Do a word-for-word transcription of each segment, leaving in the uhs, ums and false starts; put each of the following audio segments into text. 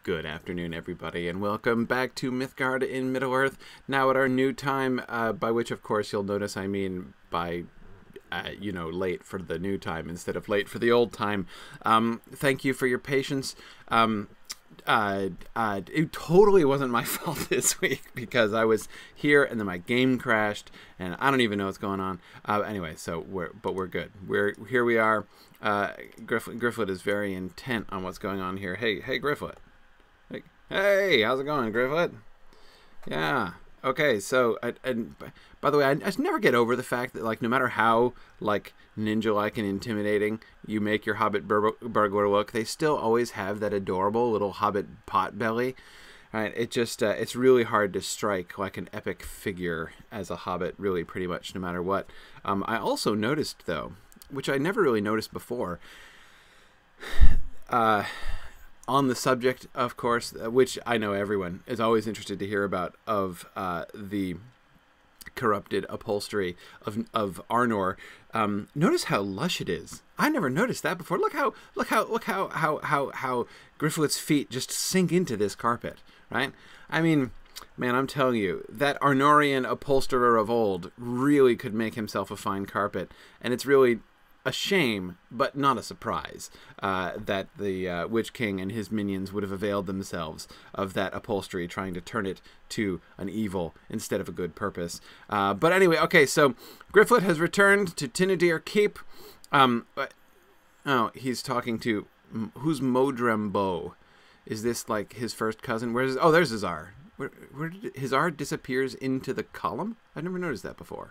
Good afternoon, everybody, and welcome back to Mythgard in Middle-earth, now at our new time, uh, by which, of course, you'll notice I mean by, uh, you know, late for the new time instead of late for the old time. Um, thank you for your patience. Um, uh, uh, it totally wasn't my fault this week, because I was here, and then my game crashed, and I don't even know what's going on. Uh, anyway, so we're, but we're good. We're, here we are. Uh, Gryfflet, Gryfflet is very intent on what's going on here. Hey, hey, Gryfflet. Hey, how's it going, Gryfflet? Yeah. Okay, so, I, and by the way, I, I just never get over the fact that, like, no matter how, like, ninja-like and intimidating you make your Hobbit bur burglar look, they still always have that adorable little Hobbit pot belly. Right? It just, uh, it's really hard to strike like an epic figure as a Hobbit, really, pretty much, no matter what. Um, I also noticed, though, which I never really noticed before, uh... on the subject, of course, which I know everyone is always interested to hear about, of uh, the corrupted upholstery of of Arnor. Um, notice how lush it is. I never noticed that before. Look how look how look how how how how Gryfflet's feet just sink into this carpet, right? I mean, man, I'm telling you, that Arnorian upholsterer of old really could make himself a fine carpet, and it's really a shame, but not a surprise, uh, that the uh, Witch King and his minions would have availed themselves of that upholstery, trying to turn it to an evil instead of a good purpose. Uh, but anyway, okay, so Gryfflet has returned to Tinadir Keep. Um, but, oh, he's talking to, who's Modrembo? Is this like his first cousin? Where's, oh, there's Hazar. Where, where did it, Hazar disappears into the column? I've never noticed that before.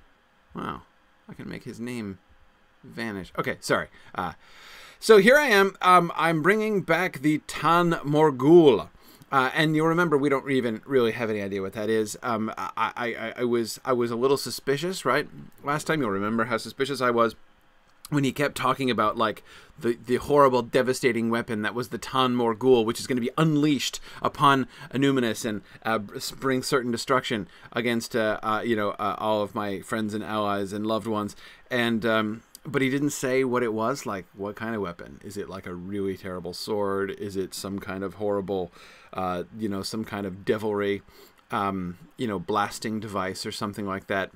Wow, I can make his name vanish. Okay, sorry. Uh, so here I am. Um, I'm bringing back the Tan Morgul. Uh, and you'll remember we don't even really have any idea what that is. Um, I, I, I was I was a little suspicious, right? Last time, you'll remember how suspicious I was when he kept talking about, like, the, the horrible, devastating weapon that was the Tan Morgul, which is going to be unleashed upon Anuminus and uh, bring certain destruction against, uh, uh, you know, uh, all of my friends and allies and loved ones. And, um... but he didn't say what it was. Like, what kind of weapon? Is it like a really terrible sword? Is it some kind of horrible, uh, you know, some kind of devilry, um, you know, blasting device or something like that?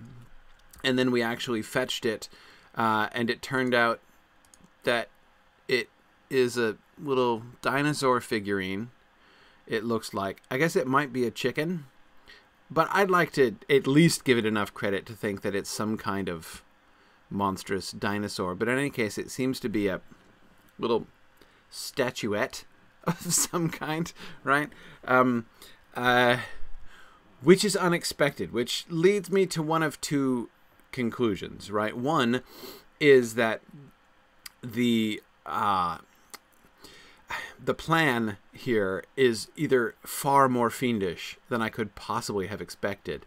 And then we actually fetched it, uh, and it turned out that it is a little dinosaur figurine. It looks like, I guess it might be a chicken, but I'd like to at least give it enough credit to think that it's some kind of monstrous dinosaur. But in any case, it seems to be a little statuette of some kind, right? Um, uh, which is unexpected, which leads me to one of two conclusions, right? One is that the uh, the plan here is either far more fiendish than I could possibly have expected,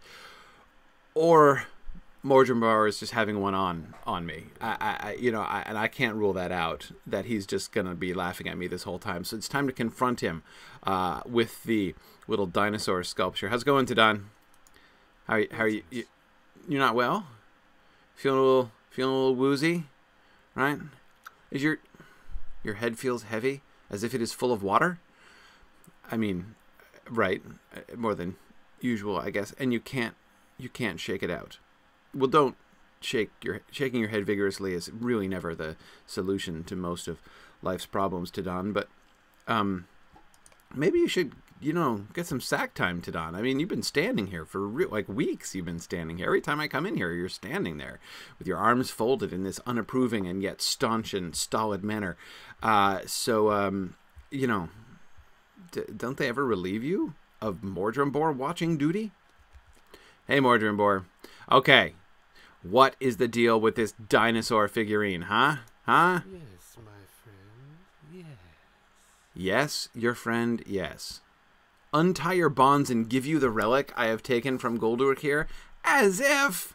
or Mordrenbauer is just having one on on me. I, I you know, I, and I can't rule that out, that he's just gonna be laughing at me this whole time. So it's time to confront him uh, with the little dinosaur sculpture. How's it going, Tadon? How how are you, you? You're not well? Feeling a little feeling a little woozy, right? Is your your head feels heavy, as if it is full of water? I mean, right, more than usual, I guess. And you can't you can't shake it out. Well, don't shake your shaking your head vigorously is really never the solution to most of life's problems, Tadon. But um, maybe you should, you know, get some sack time, Tadon. I mean, you've been standing here for re like weeks. You've been standing here. Every time I come in here, you're standing there with your arms folded in this unapproving and yet staunch and stolid manner. Uh, so, um, you know, d don't they ever relieve you of Mordrembor watching duty? Hey, Mordrembor. Okay. What is the deal with this dinosaur figurine, huh? Huh? Yes, my friend, yes. Yes, your friend, yes. Untie your bonds and give you the relic I have taken from Goldurk here? As if...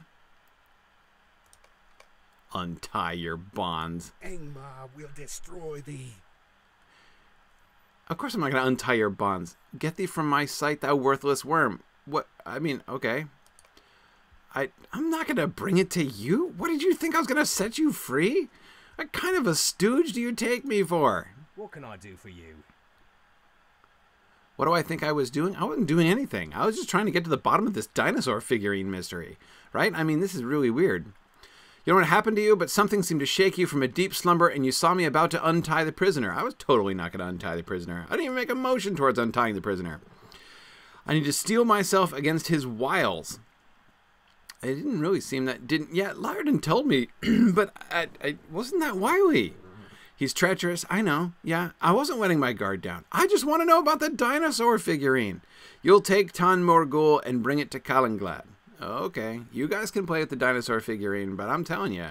Untie your bonds. Angmar will destroy thee. Of course I'm not going to untie your bonds. Get thee from my sight, thou worthless worm. What? I mean, okay. I, I'm not going to bring it to you? What did you think I was going to set you free? What kind of a stooge do you take me for? What can I do for you? What do I think I was doing? I wasn't doing anything. I was just trying to get to the bottom of this dinosaur figurine mystery, right? I mean, this is really weird. You know what happened to you? But something seemed to shake you from a deep slumber, and you saw me about to untie the prisoner. I was totally not going to untie the prisoner. I didn't even make a motion towards untying the prisoner. I need to steel myself against his wiles. It didn't really seem that... Didn't... Yeah, Lyrdon told me, but I, I wasn't that wily. He's treacherous. I know. Yeah, I wasn't letting my guard down. I just want to know about the dinosaur figurine. You'll take Tan Morgul and bring it to Kalinglad. Okay, you guys can play with the dinosaur figurine, but I'm telling you.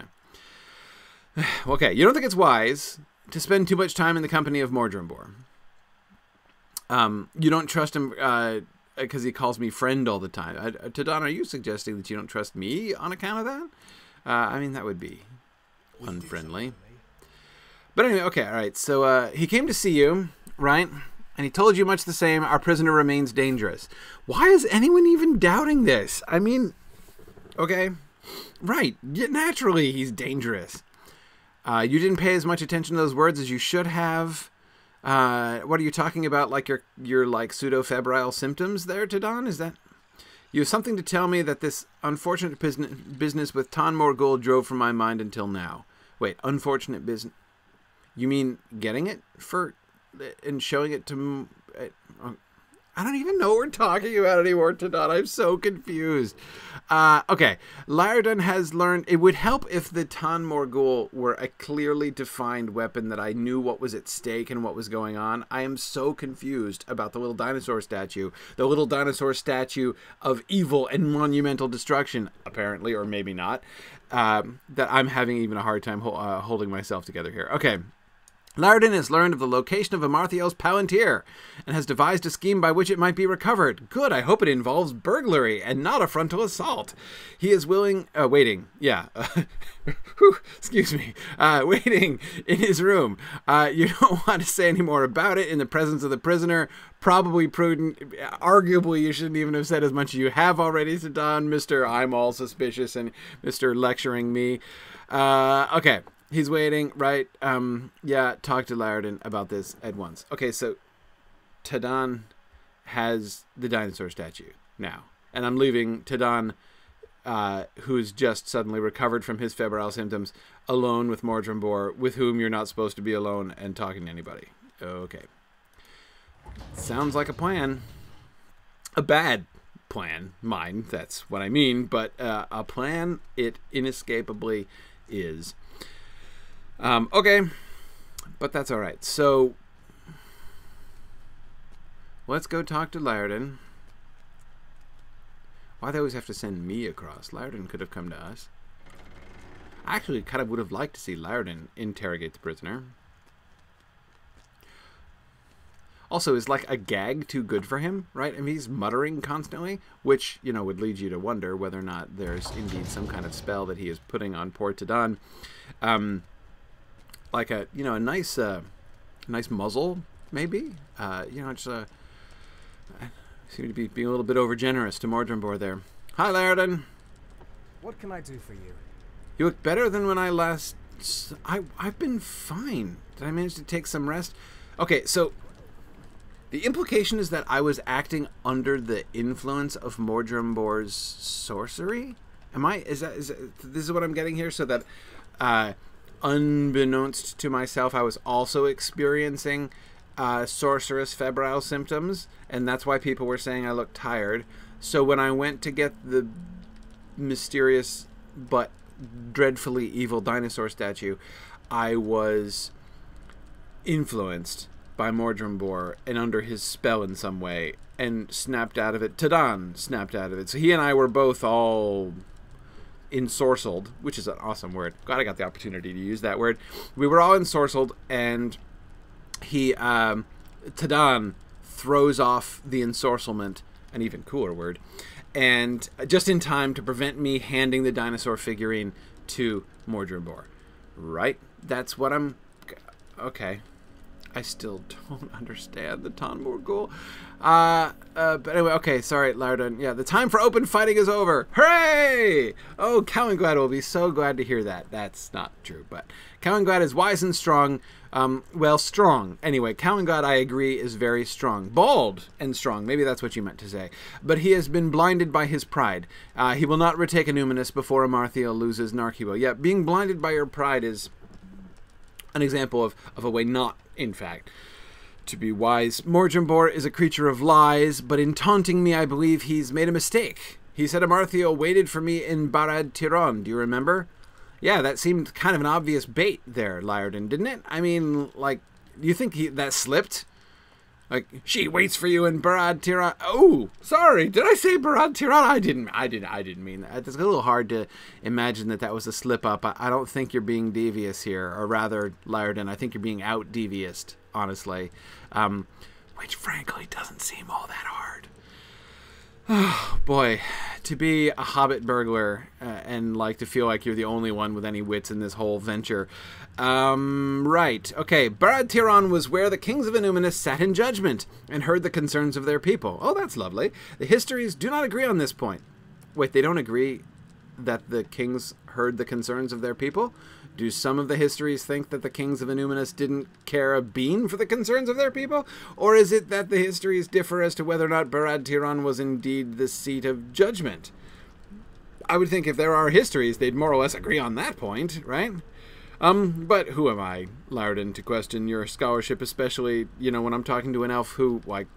Okay, you don't think it's wise to spend too much time in the company of Mordrembor. Um, you don't trust him because uh, he calls me friend all the time. Uh, Tadon, are you suggesting that you don't trust me on account of that? Uh, I mean, that would be unfriendly. But anyway, okay, all right. So uh, he came to see you, right? And he told you much the same. Our prisoner remains dangerous. Why is anyone even doubting this? I mean, okay, right. Naturally, he's dangerous. Uh, you didn't pay as much attention to those words as you should have. Uh, what are you talking about? Like your your like pseudo-febrile symptoms there, Tadon? Is that you have something to tell me that this unfortunate business business with Tan Morgul drove from my mind until now? Wait, unfortunate business. You mean getting it for and showing it to... I don't even know what we're talking about anymore, Tadon. I'm so confused. Uh, okay, Lyrdon has learned... It would help if the Tan Morgul were a clearly defined weapon that I knew what was at stake and what was going on. I am so confused about the little dinosaur statue. The little dinosaur statue of evil and monumental destruction, apparently, or maybe not, um, that I'm having even a hard time ho uh, holding myself together here. Okay. Lyrdon has learned of the location of Amarthiel's Palantir and has devised a scheme by which it might be recovered. Good, I hope it involves burglary and not a frontal assault. He is willing, uh, waiting, yeah, uh, whew, excuse me, uh, waiting in his room. Uh, you don't want to say any more about it in the presence of the prisoner. Probably prudent. Arguably, you shouldn't even have said as much as you have already to Don, Mister I'm all suspicious and Mister lecturing me. Uh, okay. He's waiting, right? Um, yeah, talk to Lyrdon about this at once. Okay, so Tadon has the dinosaur statue now. And I'm leaving Tadon, uh, who's just suddenly recovered from his febrile symptoms, alone with Mordrembor, with whom you're not supposed to be alone and talking to anybody. Okay. Sounds like a plan. A bad plan, mine, that's what I mean. But uh, a plan it inescapably is. Um, okay, but that's all right. So let's go talk to Lyrdon. Why they always have to send me across? Lyrdon could have come to us. I actually kind of would have liked to see Lyrdon interrogate the prisoner. Also, is like a gag too good for him, right? I mean, he's muttering constantly, which, you know, would lead you to wonder whether or not there's indeed some kind of spell that he is putting on poor Tadon. Um... Like a, you know, a nice, uh, nice muzzle, maybe. Uh, you know, just uh, I seem to be being a little bit overgenerous to Mordrembor there. Hi, Lyrdon. What can I do for you? You look better than when I last. I I've been fine. Did I manage to take some rest? Okay, so the implication is that I was acting under the influence of Mordrembor's sorcery. Am I? Is that is that, this is what I'm getting here? So that. Uh, Unbeknownst to myself, I was also experiencing uh, sorcerous febrile symptoms, and that's why people were saying I looked tired. So when I went to get the mysterious but dreadfully evil dinosaur statue, I was influenced by Mordrembor and under his spell in some way, and snapped out of it. Tadon snapped out of it. So he and I were both all... ensorcelled, which is an awesome word. Glad I got the opportunity to use that word. We were all ensorcelled, and he, um, Tadon throws off the ensorcelment, an even cooler word, and just in time to prevent me handing the dinosaur figurine to Mordrembor. Right? That's what I'm... Okay. I still don't understand the Ton Morgul. Uh, uh, but anyway, okay, sorry, Lardon. Yeah, the time for open fighting is over. Hooray! Oh, Cowanglad will be so glad to hear that. That's not true, but Cowanglad is wise and strong. Um, well, strong. Anyway, Cowanglad, I agree, is very strong. Bold and strong. Maybe that's what you meant to say. But he has been blinded by his pride. Uh, he will not retake Numinous before Amarthael loses Narkibo. Yeah, being blinded by your pride is an example of, of a way not, in fact, to be wise. Morgenbor is a creature of lies, but in taunting me, I believe he's made a mistake. He said Amarthael waited for me in Barad Tiron. Do you remember? Yeah, that seemed kind of an obvious bait there, Lyrdon, didn't it? I mean, like, do you think he, that slipped? Like, she waits for you in Barad Tiron. Oh, sorry, did I say Barad Tiron? I didn't. I didn't. I didn't mean that. It's a little hard to imagine that that was a slip up. I, I don't think you're being devious here, or rather, Lyrdon, I think you're being out devious, honestly, um, which frankly doesn't seem all that hard. Oh, boy, to be a hobbit burglar uh, and like to feel like you're the only one with any wits in this whole venture. Um, right. Okay, Barad Tiron was where the kings of Numinous sat in judgment and heard the concerns of their people. Oh, that's lovely. The histories do not agree on this point. Wait, they don't agree that the kings heard the concerns of their people? Do some of the histories think that the kings of Numinous didn't care a bean for the concerns of their people? Or is it that the histories differ as to whether or not Barad Tiron was indeed the seat of judgment? I would think if there are histories, they'd more or less agree on that point, right? Um, but who am I, Lyrdon, to question your scholarship, especially, you know, when I'm talking to an elf who, like,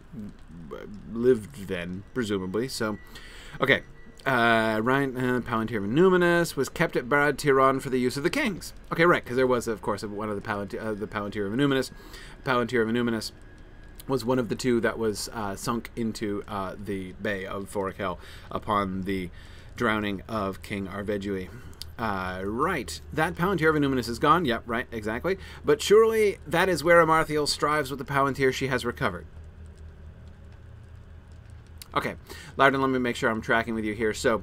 lived then, presumably, so, okay. Uh, right, uh, Palantir of Numinous was kept at Barad Tiron for the use of the kings. Okay, right, because there was, of course, one of the Palantir, uh, the Palantir of Numinous. Palantir of Numinous was one of the two that was uh, sunk into uh, the Bay of Forakel upon the drowning of King Arvedui. Uh, right, that Palantir of Numinous is gone. Yep, right, exactly. But surely that is where Amarthael strives with the Palantir she has recovered. Okay, Lyrdon, let me make sure I'm tracking with you here. So,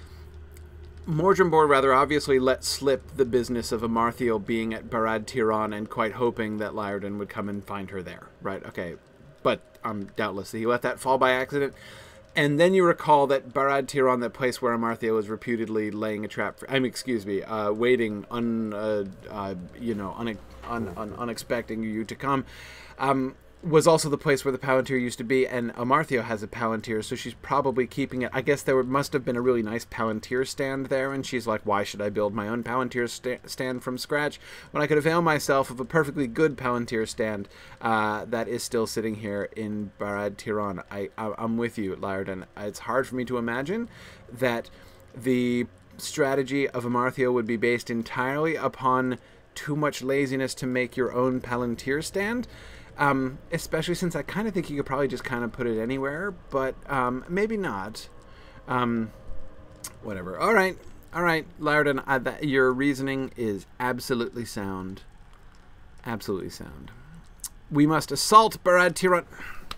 Morgenbor rather obviously let slip the business of Amarthael being at Barad Tiron and quite hoping that Lyrdon would come and find her there. Right, okay. But, um, doubtless, he let that fall by accident. And then you recall that Barad Tiron, that place where Amarthael was reputedly laying a trap for, I mean, excuse me, uh, waiting, un, uh, uh, you know, un, un, un, unexpecting you to come, um, was also the place where the Palantir used to be, and Amarthael has a Palantir, so she's probably keeping it. I guess there must have been a really nice Palantir stand there, and she's like, why should I build my own Palantir sta stand from scratch when I could avail myself of a perfectly good Palantir stand uh, that is still sitting here in Barad Tiron? I, I, I'm with you, Lyrdon. It's hard for me to imagine that the strategy of Amarthael would be based entirely upon too much laziness to make your own Palantir stand. Um, especially since I kind of think you could probably just kind of put it anywhere, but um, maybe not. Um, whatever. All right, all right, Lyrdon, uh, that, your reasoning is absolutely sound. Absolutely sound. We must assault Barad Tiron.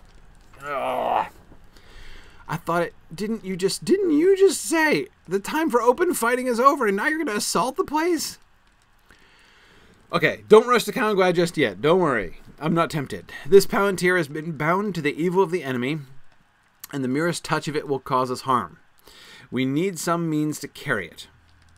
Ugh. I thought it. Didn't you just? Didn't you just say the time for open fighting is over, and now you're going to assault the place? Okay, don't rush to Cowanglad just yet. Don't worry. I'm not tempted. This Palantir has been bound to the evil of the enemy, and the merest touch of it will cause us harm. We need some means to carry it.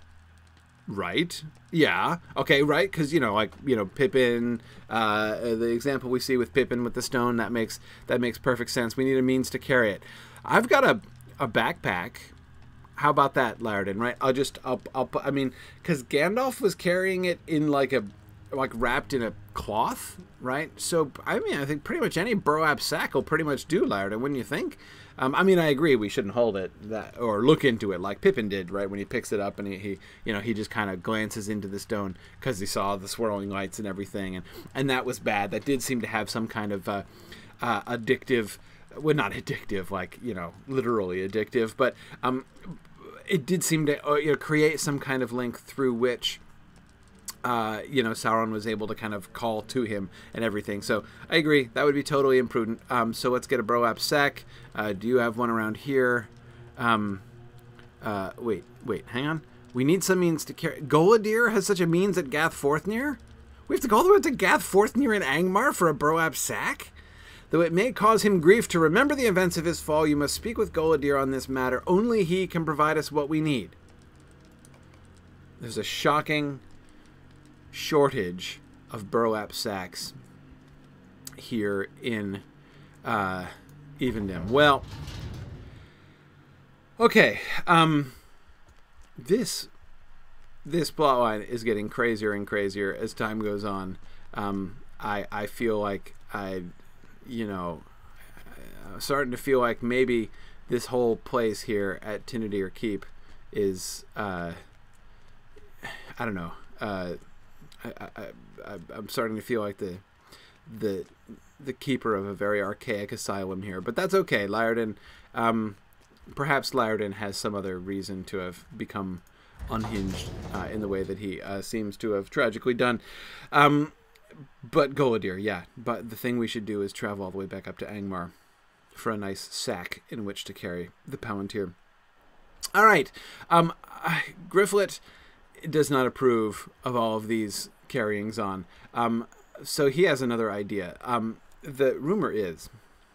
Right? Yeah. Okay, right? Because, you know, like, you know, Pippin, uh, the example we see with Pippin with the stone, that makes that makes perfect sense. We need a means to carry it. I've got a, a backpack. How about that, Lyrdon, right? I'll just, I'll, I'll, I mean, because Gandalf was carrying it in like a, like wrapped in a cloth, right? So, I mean, I think pretty much any Burlap sack will pretty much do, Lyrdon, wouldn't you think? Um, I mean, I agree we shouldn't hold it that or look into it like Pippin did, right? When he picks it up and he, he you know, he just kind of glances into the stone because he saw the swirling lights and everything, and and that was bad. That did seem to have some kind of uh, uh, addictive, well, not addictive, like, you know, literally addictive, but um, it did seem to uh, you know, create some kind of link through which Uh, you know, Sauron was able to kind of call to him and everything. So I agree, that would be totally imprudent. Um, so let's get a Burlap sack. Uh, do you have one around here? Um, uh, wait, wait, hang on. We need some means to carry. Goladir has such a means at Gath Forthnir? We have to go all the way to Gath Forthnir in Angmar for a Burlap sack? Though it may cause him grief to remember the events of his fall, you must speak with Goladir on this matter. Only he can provide us what we need. There's a shocking shortage of burlap sacks here in uh, Evendim. Well, okay. Um, this this plotline is getting crazier and crazier as time goes on. Um, I I feel like I. you know, I'm starting to feel like maybe this whole place here at Tinadir Keep is, uh, I don't know, uh, I, I, I, I'm starting to feel like the, the, the keeper of a very archaic asylum here, but that's okay. Lyredin, um, perhaps Lyredin has some other reason to have become unhinged uh, in the way that he uh, seems to have tragically done. Um, But Goladir, yeah. But the thing we should do is travel all the way back up to Angmar for a nice sack in which to carry the Palantir. All right. Um, Gryfflet does not approve of all of these carryings on. Um, so he has another idea. Um, the rumor is,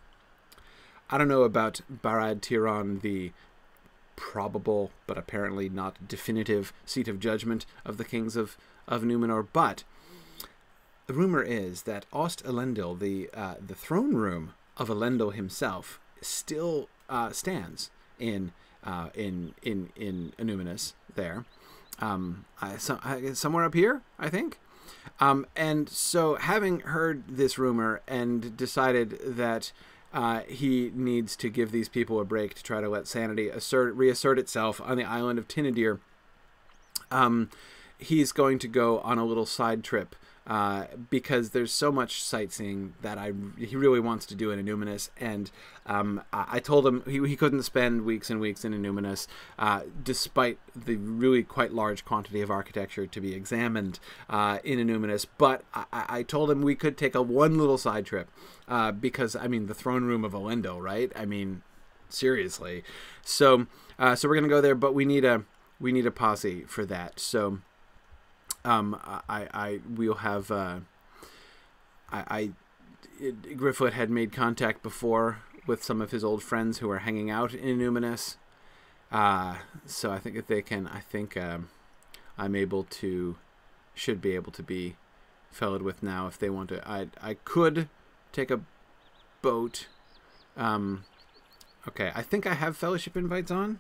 I don't know about Barad Tiran, the probable but apparently not definitive seat of judgment of the kings of, of Numenor, but the rumor is that Ost Elendil, the uh, the throne room of Elendil himself, still uh, stands in uh, in in in Numenus there, um, I, so, I, somewhere up here, I think. Um, and so, having heard this rumor and decided that uh, he needs to give these people a break to try to let sanity assert reassert itself on the island of Tinadir, um, he's going to go on a little side trip. Uh, because there's so much sightseeing that I he really wants to do in Numenus, and um, I, I told him he, he couldn't spend weeks and weeks in Numenus, uh, despite the really quite large quantity of architecture to be examined uh, in Numenus. But I, I told him we could take a one little side trip, uh, because I mean the throne room of Elendil, right? I mean, seriously. So uh, so we're gonna go there, but we need a we need a posse for that. So. Um, I, I, we'll have, uh, I, I, it, Gryfflet had made contact before with some of his old friends who are hanging out in Numenus. Uh, so I think if they can, I think, um, I'm able to, should be able to be fellowed with now if they want to. I, I could take a boat. Um, okay. I think I have fellowship invites on.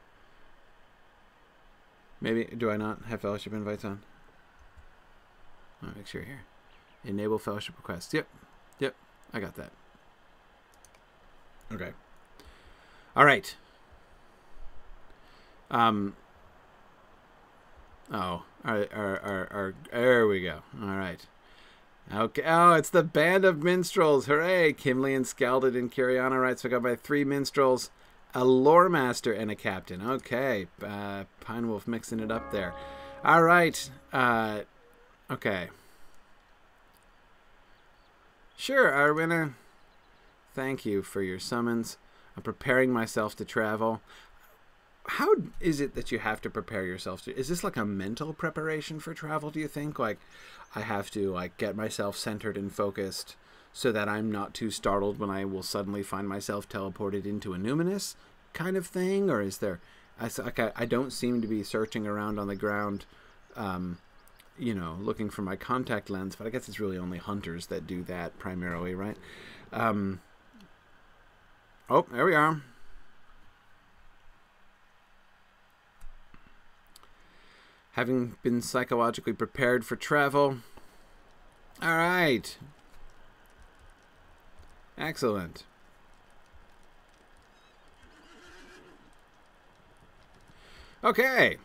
Maybe, do I not have fellowship invites on? I'll make sure here. Enable fellowship requests. Yep. Yep. I got that. Okay. All right. Um. Oh. Our, our, our, our, there we go. All right. Okay. Oh, it's the band of minstrels. Hooray. Kimley and Scalded and Kiriana. Right. So I got my three minstrels, a lore master, and a captain. Okay. Uh, Pine Wolf mixing it up there. All right. Uh. Okay. Sure, Arwina. Thank you for your summons. I'm preparing myself to travel. How is it that you have to prepare yourself to? Is this like a mental preparation for travel, do you think? Like, I have to like get myself centered and focused so that I'm not too startled when I will suddenly find myself teleported into a Numenus kind of thing? Or is there... I, like, I, I don't seem to be searching around on the ground... Um, you know, looking for my contact lens, but I guess it's really only hunters that do that primarily, right? Um, oh, there we are. Having been psychologically prepared for travel. All right. Excellent. Okay.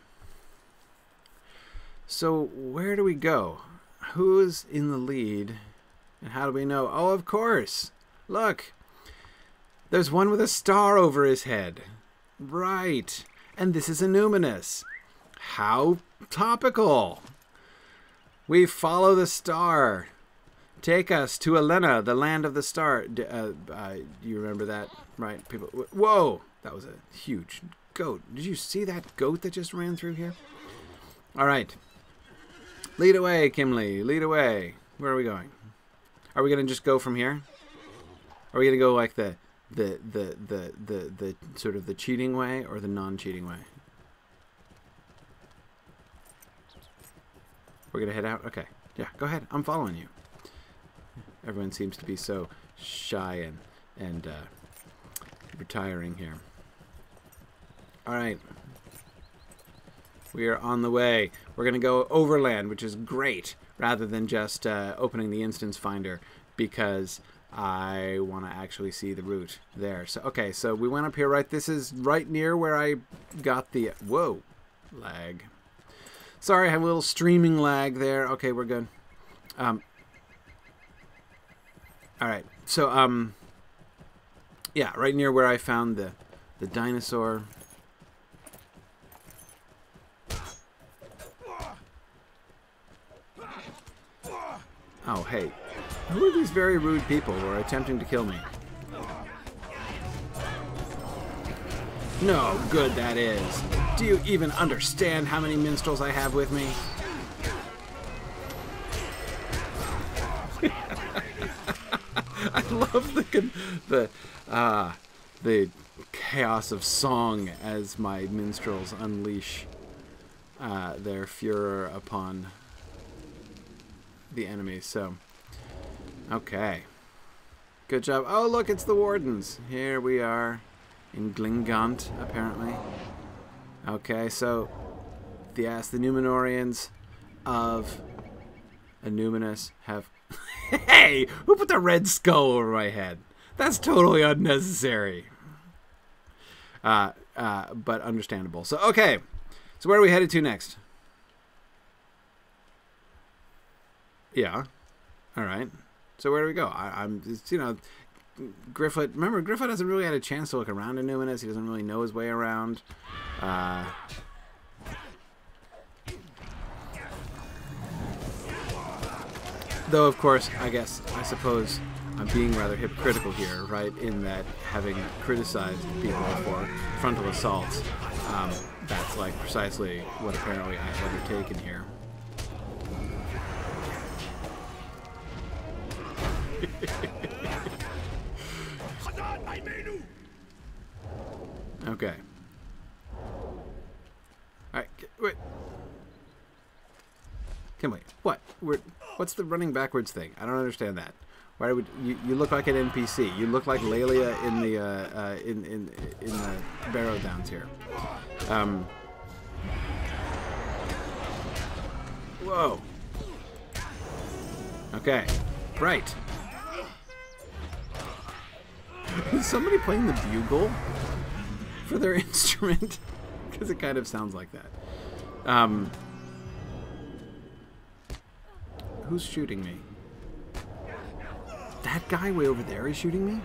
So where do we go? Who's in the lead? And how do we know? Oh, of course. Look. There's one with a star over his head. Right. And this is a Numenus. How topical. We follow the star. Take us to Elena, the land of the star. D uh, uh, you remember that, right? People. Whoa. That was a huge goat. Did you see that goat that just ran through here? All right. Lead away, Kimley. Lead away. Where are we going? Are we going to just go from here? Are we going to go like the, the, the, the, the, the, sort of the cheating way or the non-cheating way? We're going to head out? Okay. Yeah, go ahead. I'm following you. Everyone seems to be so shy and, and uh, retiring here. All right. We are on the way. We're going to go overland, which is great, rather than just uh, opening the instance finder, because I want to actually see the route there. So, okay, so we went up here, right? This is right near where I got the... Whoa. Lag. Sorry, I have a little streaming lag there. Okay, we're good. Um, all right. So, um, yeah, right near where I found the, the dinosaur... Oh, hey. Who are these very rude people who are attempting to kill me? No good that is. Do you even understand how many minstrels I have with me? I love the the uh, the chaos of song as my minstrels unleash uh, their furor upon the enemy. So, okay. Good job. Oh, look, it's the Wardens. Here we are in Glingant, apparently. Okay, so, yes, the Numenorians of Numinous have... Hey! Who put the red skull over my head? That's totally unnecessary. Uh, uh, but understandable. So, okay. So, where are we headed to next? Yeah. All right. So where do we go? I, I'm, it's, you know, Gryfflet. Remember, Gryfflet hasn't really had a chance to look around in Numinous. He doesn't really know his way around. Uh, though, of course, I guess, I suppose I'm being rather hypocritical here, right? In that having criticized people for frontal assaults, um, that's like precisely what apparently I've undertaken here. Okay. Alright, wait. Can we? What? We're, what's the running backwards thing? I don't understand that. Why would you? You look like an N P C. You look like Lelia in the uh, uh, in in in the Barrow Downs here. Um. Whoa. Okay. Right. Is somebody playing the bugle for their instrument? Because it kind of sounds like that. Um, who's shooting me? That guy way over there is shooting me?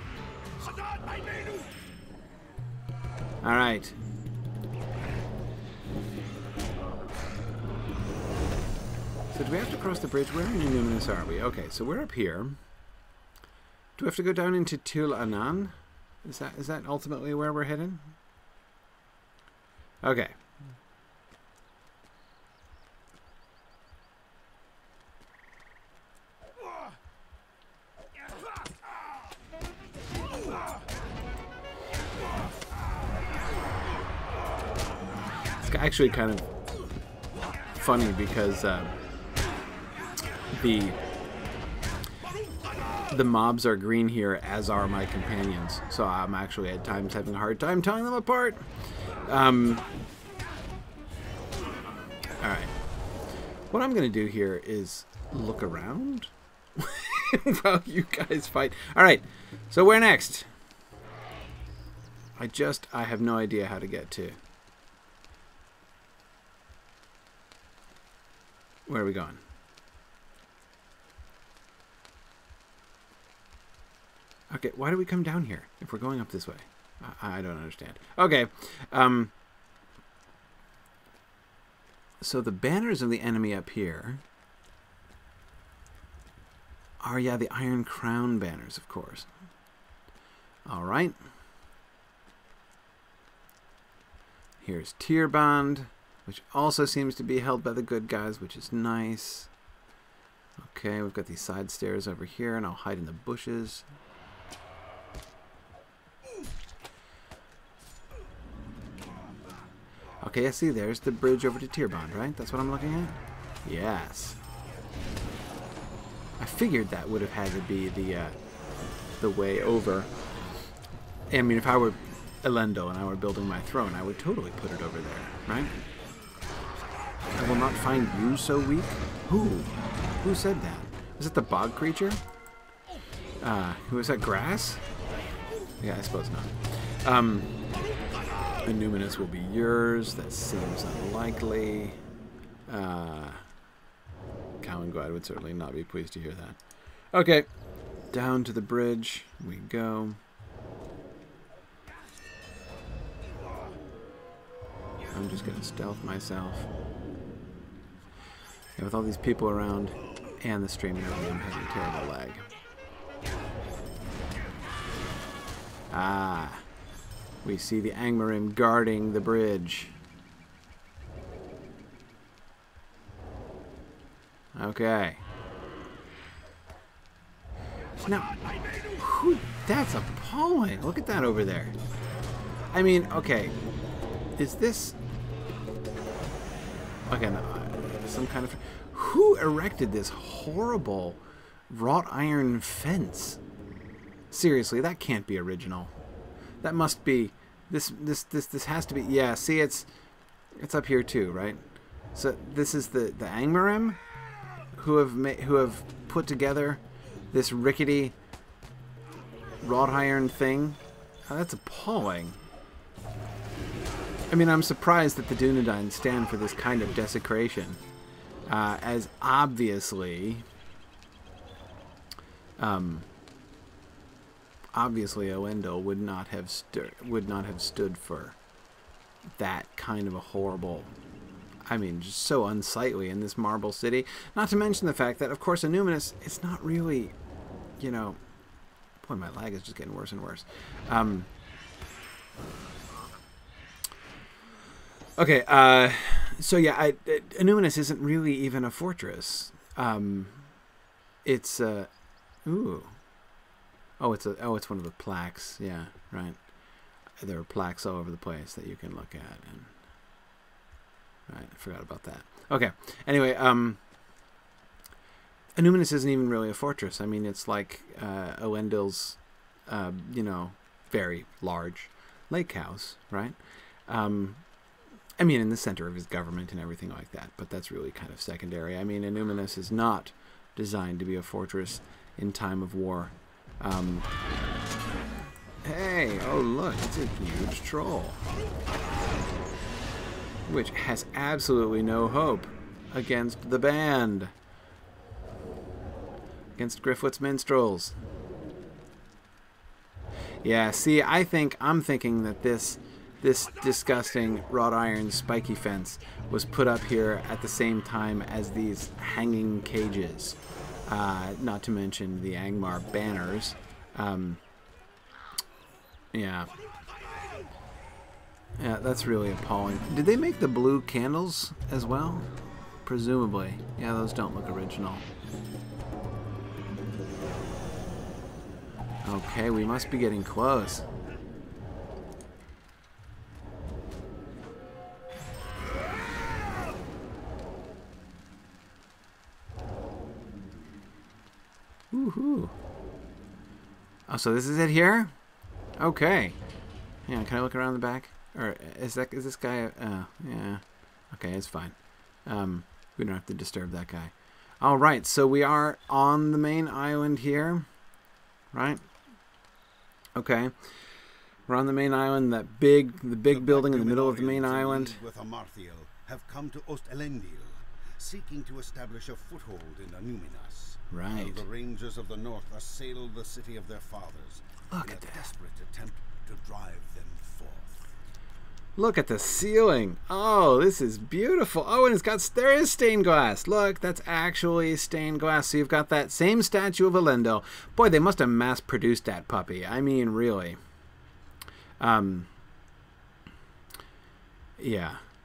Alright. So do we have to cross the bridge? Where in Numinous are we? Okay, so we're up here. Do we have to go down into Tul Anan? Is that is that ultimately where we're headed? Okay. It's actually kind of funny because uh, the the mobs are green here, as are my companions. So I'm actually at times having a hard time telling them apart. Um, all right. What I'm going to do here is look around while you guys fight. All right. So where next? I just, I have no idea how to get to. Where are we going? Okay, why do we come down here if we're going up this way? I, I don't understand. Okay. Um, so the banners of the enemy up here are, yeah, the Iron Crown banners, of course. All right. Here's Tierband, which also seems to be held by the good guys, which is nice. Okay, we've got these side stairs over here, and I'll hide in the bushes. Okay, I see. There's the bridge over to Tierbond, right? That's what I'm looking at? Yes. I figured that would have had to be the uh, the way over. I mean, if I were Elendil and I were building my throne, I would totally put it over there, right? I will not find you so weak. Who? Who said that? Was it the bog creature? Uh, who was that? Grass? Yeah, I suppose not. Um, Illuminous will be yours. That seems unlikely. Uh, Calangard would certainly not be pleased to hear that. Okay, down to the bridge we go. I'm just gonna stealth myself. And with all these people around and the stream and everything, I'm having terrible lag. Ah, we see the Angmarim guarding the bridge. Okay. Now, who, that's appalling. Look at that over there. I mean, okay. Is this... Okay, no, some kind of... Who erected this horrible wrought iron fence? Seriously, that can't be original. That must be... This, this, this, this has to be... Yeah, see, it's... It's up here too, right? So, this is the, the Angmarim who have ma who have put together this rickety wrought iron thing. Oh, that's appalling. I mean, I'm surprised that the Dunedain stand for this kind of desecration, uh, as obviously, um, obviously, Elendil would not have stood would not have stood for that kind of a horrible. I mean, just so unsightly in this marble city. Not to mention the fact that, of course, Illuminous, it's not really, you know, boy, my lag is just getting worse and worse. Um, okay, uh, so yeah, I, Illuminous isn't really even a fortress. Um, it's, uh, ooh. Oh, it's a, oh, it's one of the plaques. Yeah, right. There are plaques all over the place that you can look at, and right, I forgot about that. Okay. Anyway, um, Illuminous isn't even really a fortress. I mean, it's like uh, Elendil's, uh, you know, very large lake house, right? Um, I mean, in the center of his government and everything like that. But that's really kind of secondary. I mean, Illuminous is not designed to be a fortress in time of war. Um, hey, oh look, it's a huge troll, which has absolutely no hope against the band. Against Gryfflet's minstrels. Yeah, see, I think, I'm thinking that this this disgusting wrought iron spiky fence was put up here at the same time as these hanging cages. Uh, not to mention the Angmar banners. Um, yeah. Yeah, that's really appalling. Did they make the blue candles as well? Presumably. Yeah, those don't look original. Okay, we must be getting close. Woohoo. Oh, so this is it here? Okay. Yeah, can I look around the back? Or is that is this guy? Uh, yeah. Okay, it's fine. Um, we don't have to disturb that guy. All right, so we are on the main island here, right? Okay, we're on the main island. That big, the big the building in the middle of the main island. With Amarthiel have come to Ost-Elendil, seeking to establish a foothold in Illuminous. Right. While the Rangers of the North assail the city of their fathers. Look in at a that. desperate attempt to drive them forth. Look at the ceiling. Oh, this is beautiful. Oh, and it's got, there is stained glass. Look, that's actually stained glass. So you've got that same statue of Elendil. Boy, they must have mass-produced that puppy. I mean, really. Um. Yeah.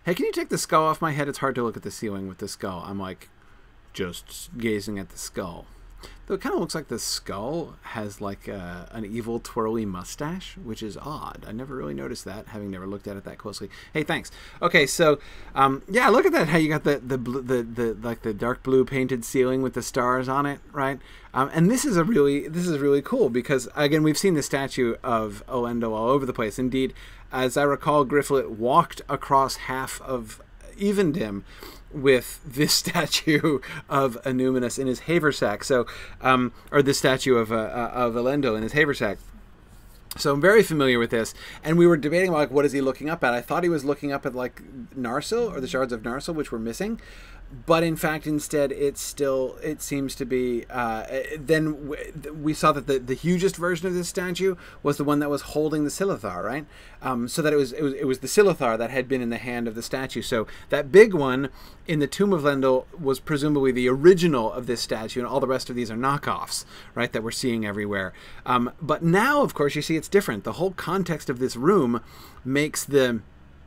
Hey, can you take the skull off my head? It's hard to look at the ceiling with the skull. I'm like just gazing at the skull. Though it kind of looks like the skull has like a, an evil twirly mustache, which is odd. I never really noticed that, having never looked at it that closely. Hey, thanks. Okay, so um, yeah, look at that. How you got the the, blue, the the like the dark blue painted ceiling with the stars on it, right? Um, and this is a really this is really cool because again we've seen the statue of Elendil all over the place. Indeed, as I recall, Gryfflet walked across half of Evendim with this statue of Annuminus in his haversack, so um, or this statue of uh, uh, of Elendil in his haversack. So I'm very familiar with this, and we were debating like what is he looking up at. I thought he was looking up at like Narsil or the shards of Narsil, which were missing, but in fact, instead, it's still it seems to be. Uh, then we saw that the the hugest version of this statue was the one that was holding the Silithar, right? Um, so that it was it was it was the Silithar that had been in the hand of the statue. So that big one in the tomb of Elendil was presumably the original of this statue, and all the rest of these are knockoffs, right? That we're seeing everywhere. Um, but now, of course, you see it's different. The whole context of this room makes the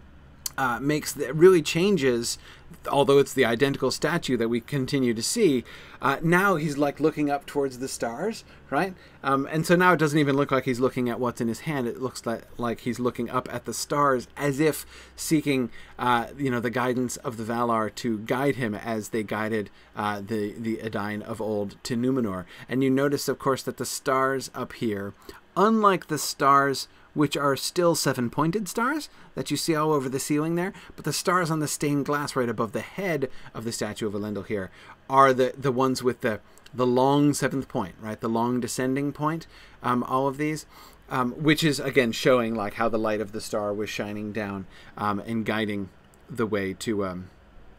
uh, makes the, really changes. Although it's the identical statue that we continue to see, uh, now he's like looking up towards the stars, right? Um, and so now it doesn't even look like he's looking at what's in his hand. It looks like, like he's looking up at the stars as if seeking, uh, you know, the guidance of the Valar to guide him as they guided uh, the, the Edain of old to Numenor. And you notice, of course, that the stars up here, unlike the stars which are still seven-pointed stars that you see all over the ceiling there, but the stars on the stained glass right above the head of the statue of Elendil here are the, the ones with the, the long seventh point, right? The long descending point, um, all of these, um, which is, again, showing like how the light of the star was shining down um, and guiding the way to, um,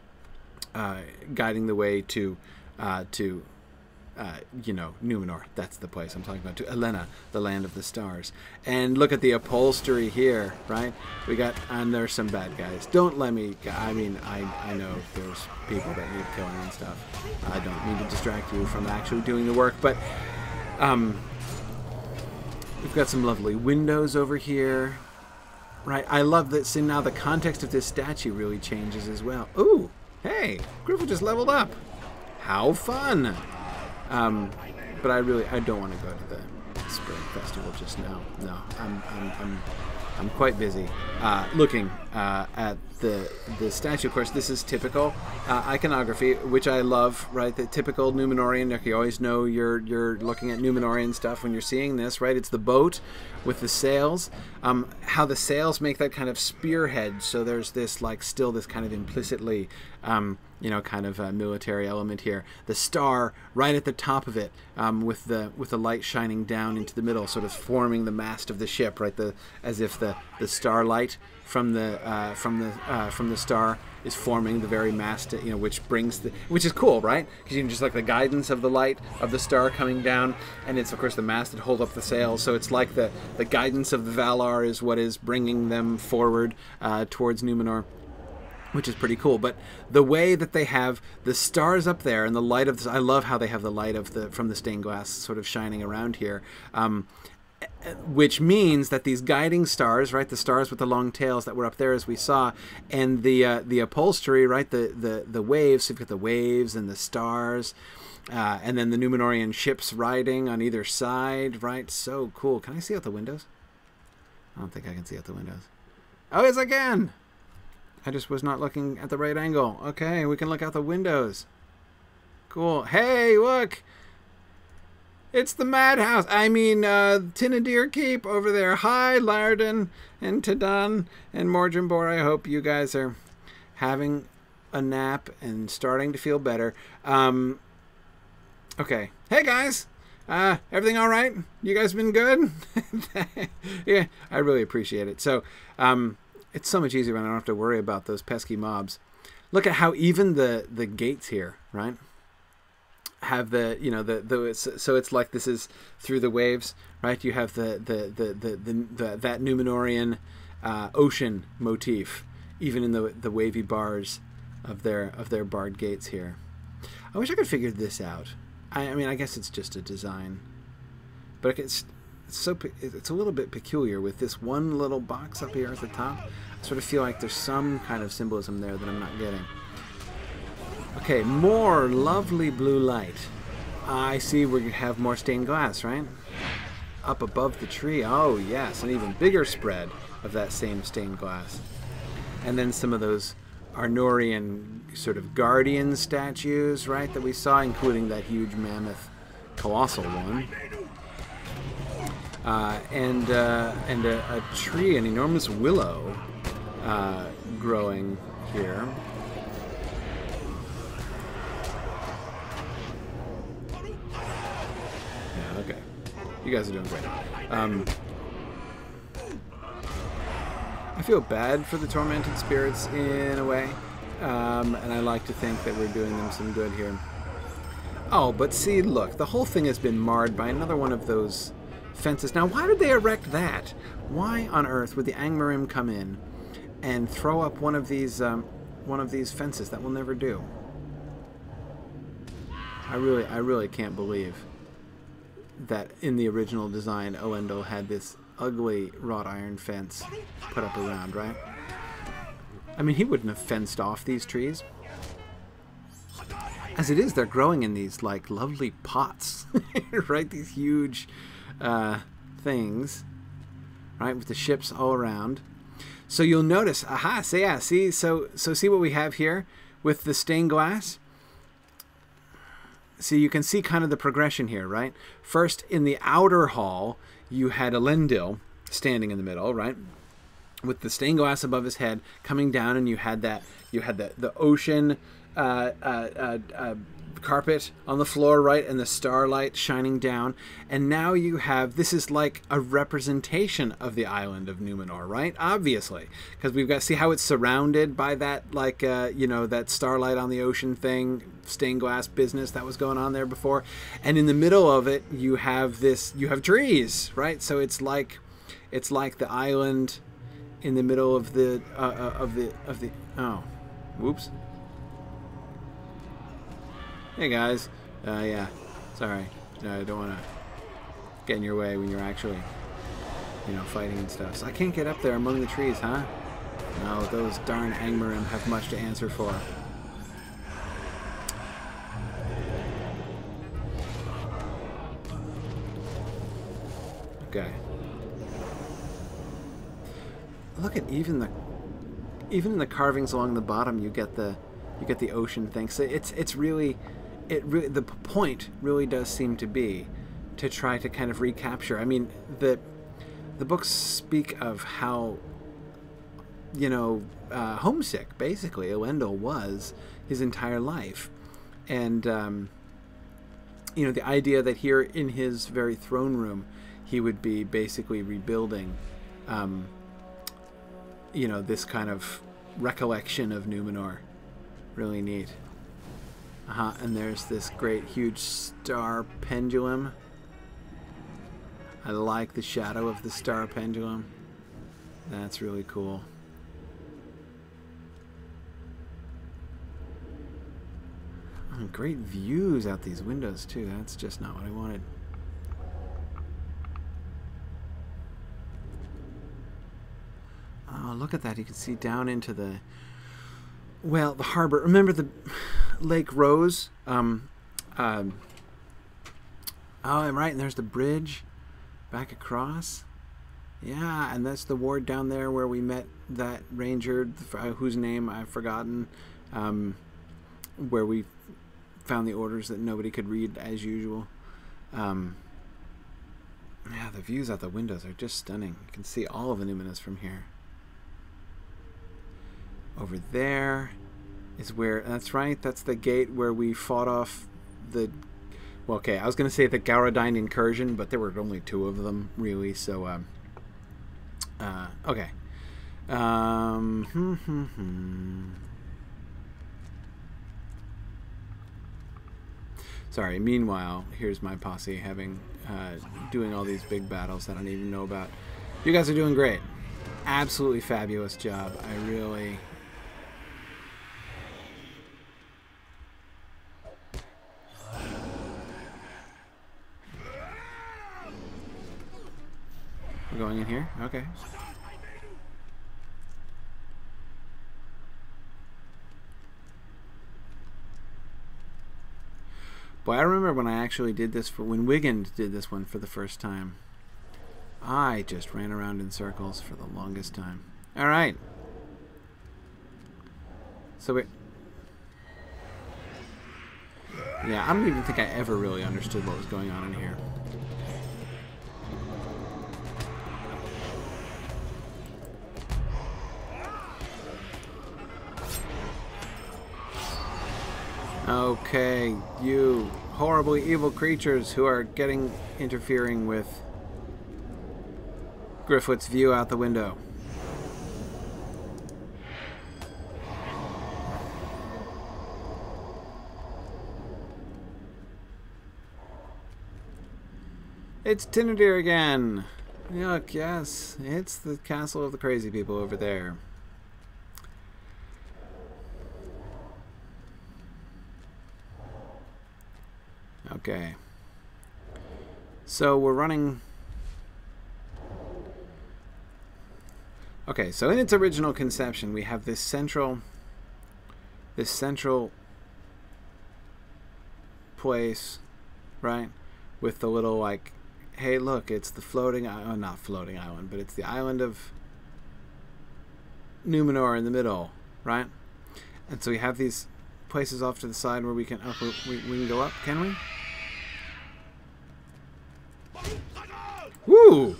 uh, guiding the way to, uh, to, Uh, you know, Numenor. That's the place I'm talking about. To Elena, the land of the stars. And look at the upholstery here, right? We got, and there's some bad guys. Don't let me, I mean, I, I know there's people that need killing and stuff. I don't mean to distract you from actually doing the work, but um, we've got some lovely windows over here, right? I love that. See, now the context of this statue really changes as well. Ooh, hey, Gryfflet just leveled up. How fun! Um, but I really, I don't want to go to the spring festival just now. No, I'm, I'm, I'm, I'm quite busy uh, looking uh, at the the statue. Of course, this is typical uh, iconography, which I love. Right, the typical Numenorian. You always know you're you're looking at Numenorian stuff when you're seeing this. Right, it's the boat with the sails. Um, how the sails make that kind of spearhead. So there's this like still this kind of implicitly. Um, you know, kind of a military element here. The star right at the top of it, um, with the with the light shining down into the middle, sort of forming the mast of the ship, right? The as if the the starlight from the uh, from the uh, from the star is forming the very mast, you know, which brings the which is cool, right? Because you can just like the guidance of the light of the star coming down, and it's of course the mast that hold up the sails. So it's like the the guidance of the Valar is what is bringing them forward uh, towards Numenor, which is pretty cool. But the way that they have the stars up there and the light of the, I love how they have the light of the from the stained glass sort of shining around here, um, which means that these guiding stars, right, the stars with the long tails that were up there as we saw, and the uh, the upholstery, right, the the the waves. So you've got the waves and the stars, uh, and then the Numenorian ships riding on either side, right? So cool. Can I see out the windows? I don't think I can see out the windows. Oh, yes, I can. I just was not looking at the right angle. Okay, we can look out the windows. Cool. Hey, look! It's the madhouse. I mean, uh, Tinadir Keep over there. Hi, Larden and Tadan and Morgenbor. I hope you guys are having a nap and starting to feel better. Um, okay. Hey, guys! Uh, everything all right? You guys been good? Yeah, I really appreciate it. So, um... it's so much easier when I don't have to worry about those pesky mobs. Look at how even the, the gates here, right, have the, you know, the, the so it's like this is through the waves, right? You have the, the, the, the, the, the that Numenorian uh, ocean motif, even in the the wavy bars of their of their barred gates here. I wish I could figure this out. I, I mean, I guess it's just a design, but it's It's so it's a little bit peculiar with this one little box up here at the top. I sort of feel like there's some kind of symbolism there that I'm not getting. Okay, more lovely blue light. I see we have more stained glass, right? Up above the tree. Oh, yes, an even bigger spread of that same stained glass. And then some of those Arnorian sort of guardian statues, right, that we saw, including that huge mammoth colossal one. Uh, and uh, and a, a tree, an enormous willow uh, growing here. Yeah, okay. You guys are doing great. Um, I feel bad for the tormented spirits in a way, um, and I like to think that we're doing them some good here. Oh, but see, look, the whole thing has been marred by another one of those fences. Now, why did they erect that? Why on earth would the Angmarim come in and throw up one of these um, one of these fences? That will never do. I really, I really can't believe that in the original design, Elendil had this ugly wrought iron fence put up around, right? I mean, he wouldn't have fenced off these trees. As it is, they're growing in these, like, lovely pots, right? These huge uh, things, right? With the ships all around. So you'll notice, aha, so yeah, see, so, so see what we have here with the stained glass? See, you can see kind of the progression here, right? First, in the outer hall, you had Elendil standing in the middle, right? With the stained glass above his head coming down, and you had that, you had the, the ocean uh, uh, uh, uh, carpet on the floor, right? And the starlight shining down. And now you have, this is like a representation of the island of Numenor, right? Obviously, because we've got, see how it's surrounded by that, like, uh, you know, that starlight on the ocean thing, stained glass business that was going on there before. And in the middle of it, you have this, you have trees, right? So it's like, it's like the island in the middle of the, uh, uh, of the, of the, oh, whoops. Hey guys, uh, yeah, sorry, no, I don't want to get in your way when you're actually, you know, fighting and stuff. So I can't get up there among the trees, huh? No, those darn Angmarim have much to answer for. Okay. Look at even the, even in the carvings along the bottom, you get the, you get the ocean thing. So it's it's really. It really, the point really does seem to be to try to kind of recapture. I mean, the the books speak of how, you know, uh, homesick basically Elendil was his entire life, and um, you know, the idea that here in his very throne room he would be basically rebuilding, um, you know, this kind of recollection of Numenor. Really neat. Uh-huh, and there's this great huge star pendulum. I like the shadow of the star pendulum. That's really cool. Oh, great views out these windows too. That's just not what I wanted. Oh, look at that. You can see down into the, well, the harbor. Remember the Lake Rose? Um, um, oh, I'm right. And there's the bridge back across. Yeah, and that's the ward down there where we met that ranger, whose name I've forgotten, um, where we found the orders that nobody could read as usual. Um, yeah, the views out the windows are just stunning. You can see all of Numenor from here. Over there is where, that's right, that's the gate where we fought off the, well, okay, I was going to say the Gauradine incursion, but there were only two of them, really, so, um, uh, okay. Um, hmm, hmm, hmm. Sorry, meanwhile, here's my posse having, uh, doing all these big battles that I don't even know about. You guys are doing great. Absolutely fabulous job. I really... We're going in here? Okay. Boy, I remember when I actually did this for when Wiggins did this one for the first time. I just ran around in circles for the longest time. All right. So we. Yeah, I don't even think I ever really understood what was going on in here. Okay, you horribly evil creatures who are getting interfering with Gryfflet's view out the window. It's Tinadir again. Look, yes, it's the castle of the crazy people over there. Okay. So we're running... Okay, so in its original conception, we have this central... This central place, right? With the little, like... Hey, look, it's the floating... Oh, not floating island, but it's the island of Numenor in the middle, right? And so we have these places off to the side where we can... Up, we, we can go up, can we? Woo!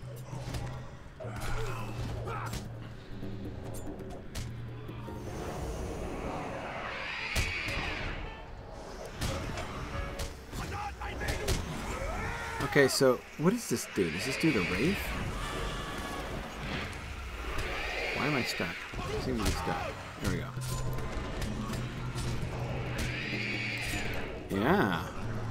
Okay, so what does this do? Does this do the wraith? Why am I stuck? I seem to be stuck. There we go. Yeah.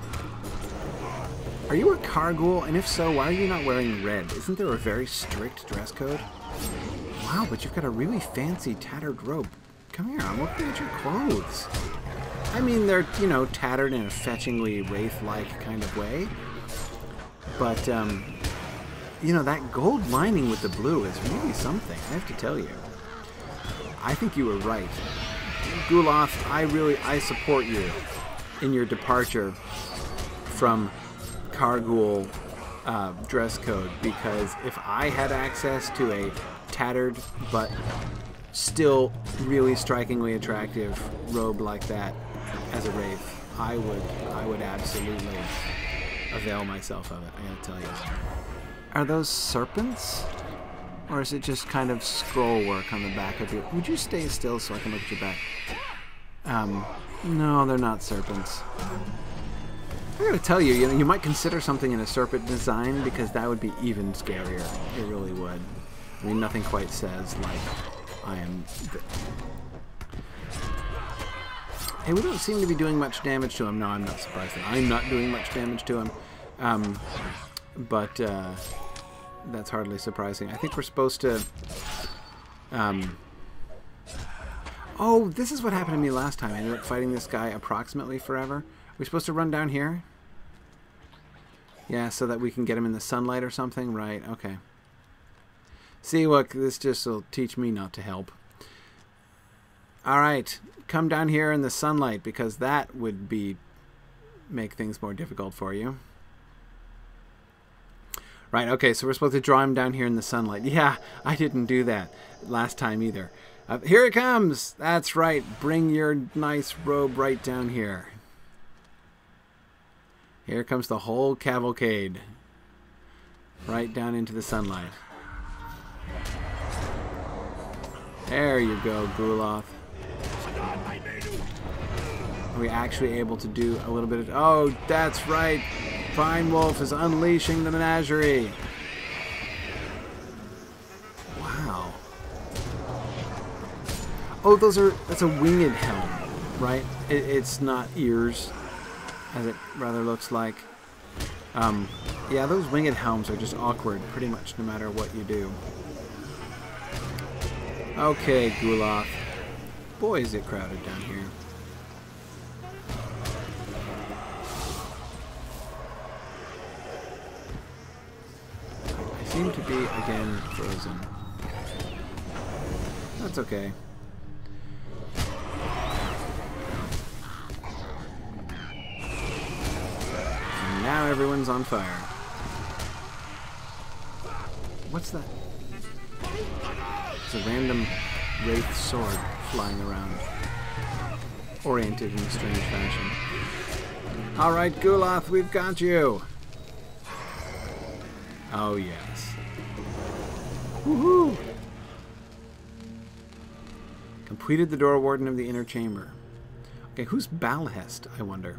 Are you a Kargul? And if so, why are you not wearing red? Isn't there a very strict dress code? Wow, but you've got a really fancy tattered robe. Come here, I'm looking at your clothes. I mean, they're, you know, tattered in a fetchingly wraith-like kind of way. But, um, you know, that gold lining with the blue is really something, I have to tell you. I think you were right. Guloth, I really, I support you in your departure from Kargul uh, dress code, because if I had access to a tattered but still really strikingly attractive robe like that as a wraith, I would, I would absolutely avail myself of it, I gotta tell you. Are those serpents? Or is it just kind of scroll work on the back of you? Would you stay still so I can look at your back? Um, no, they're not serpents. I gotta tell you, you know, you might consider something in a serpent design, because that would be even scarier. It really would. I mean, nothing quite says, like, I am... Hey, we don't seem to be doing much damage to him. No, I'm not surprised that I'm not doing much damage to him. Um, but uh, that's hardly surprising. I think we're supposed to... Um, oh, this is what happened to me last time. I ended up fighting this guy approximately forever. Are we supposed to run down here? Yeah, so that we can get him in the sunlight or something? Right, okay. See, look, this just will teach me not to help. Alright, come down here in the sunlight, because that would be make things more difficult for you. Right, okay, so we're supposed to draw him down here in the sunlight. Yeah, I didn't do that last time either. Uh, here it comes! That's right, bring your nice robe right down here. Here comes the whole cavalcade. Right down into the sunlight. There you go, Guloth. Are we actually able to do a little bit of... Oh, that's right! Fine Wolf is unleashing the menagerie! Wow. Oh, those are... That's a winged helm, right? It, it's not ears, as it rather looks like. Um, yeah, those winged helms are just awkward, pretty much no matter what you do. Okay, Guloth. Boy, is it crowded down here. I seem to be, again, frozen. That's okay. And now everyone's on fire. What's that? It's a random wraith sword flying around, oriented in a strange fashion. Alright, Gulath, we've got you! Oh, yes. Woohoo! Completed the door warden of the inner chamber. Okay, who's Balhest, I wonder?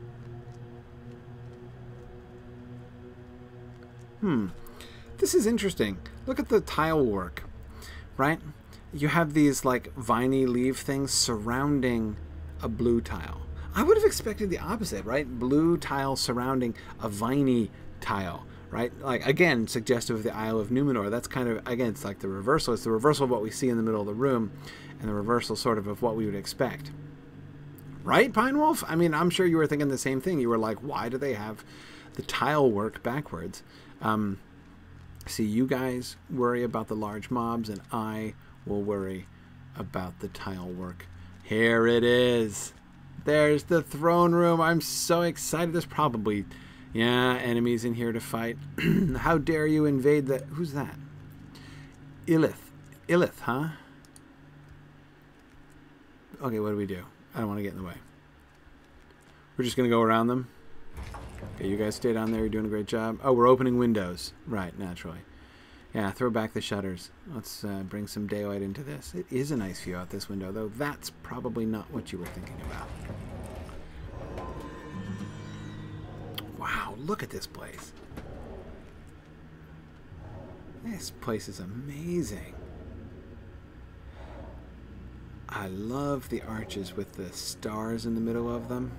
Hmm. This is interesting. Look at the tile work, right? You have these, like, viney leaf things surrounding a blue tile. I would have expected the opposite, right? Blue tile surrounding a viney tile, right? Like, again, suggestive of the Isle of Numenor. That's kind of, again, it's like the reversal. It's the reversal of what we see in the middle of the room and the reversal sort of of what we would expect. Right, Pine Wolf? I mean, I'm sure you were thinking the same thing. You were like, why do they have the tile work backwards? Um, see, you guys worry about the large mobs, and I will worry about the tile work. Here it is. There's the throne room. I'm so excited. There's probably, yeah, enemies in here to fight. How dare you invade the... Who's that? Illith. Illith, huh? Okay, what do we do? I don't want to get in the way. We're just going to go around them. Okay, you guys stay down there. You're doing a great job. Oh, we're opening windows. Right, naturally. Yeah, throw back the shutters. Let's uh, bring some daylight into this. It is a nice view out this window, though that's probably not what you were thinking about. Wow, look at this place. This place is amazing. I love the arches with the stars in the middle of them.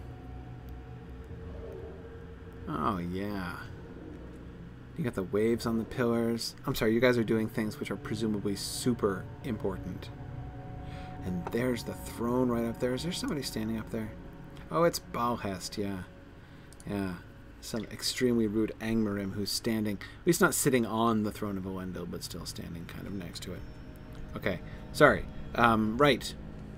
Oh, yeah. You got the waves on the pillars. I'm sorry, you guys are doing things which are presumably super important. And there's the throne right up there. Is there somebody standing up there? Oh, it's Balhest, yeah. Yeah. Some extremely rude Angmarim who's standing, at least not sitting on the throne of Elendil, but still standing kind of next to it. Okay, sorry. Um, right.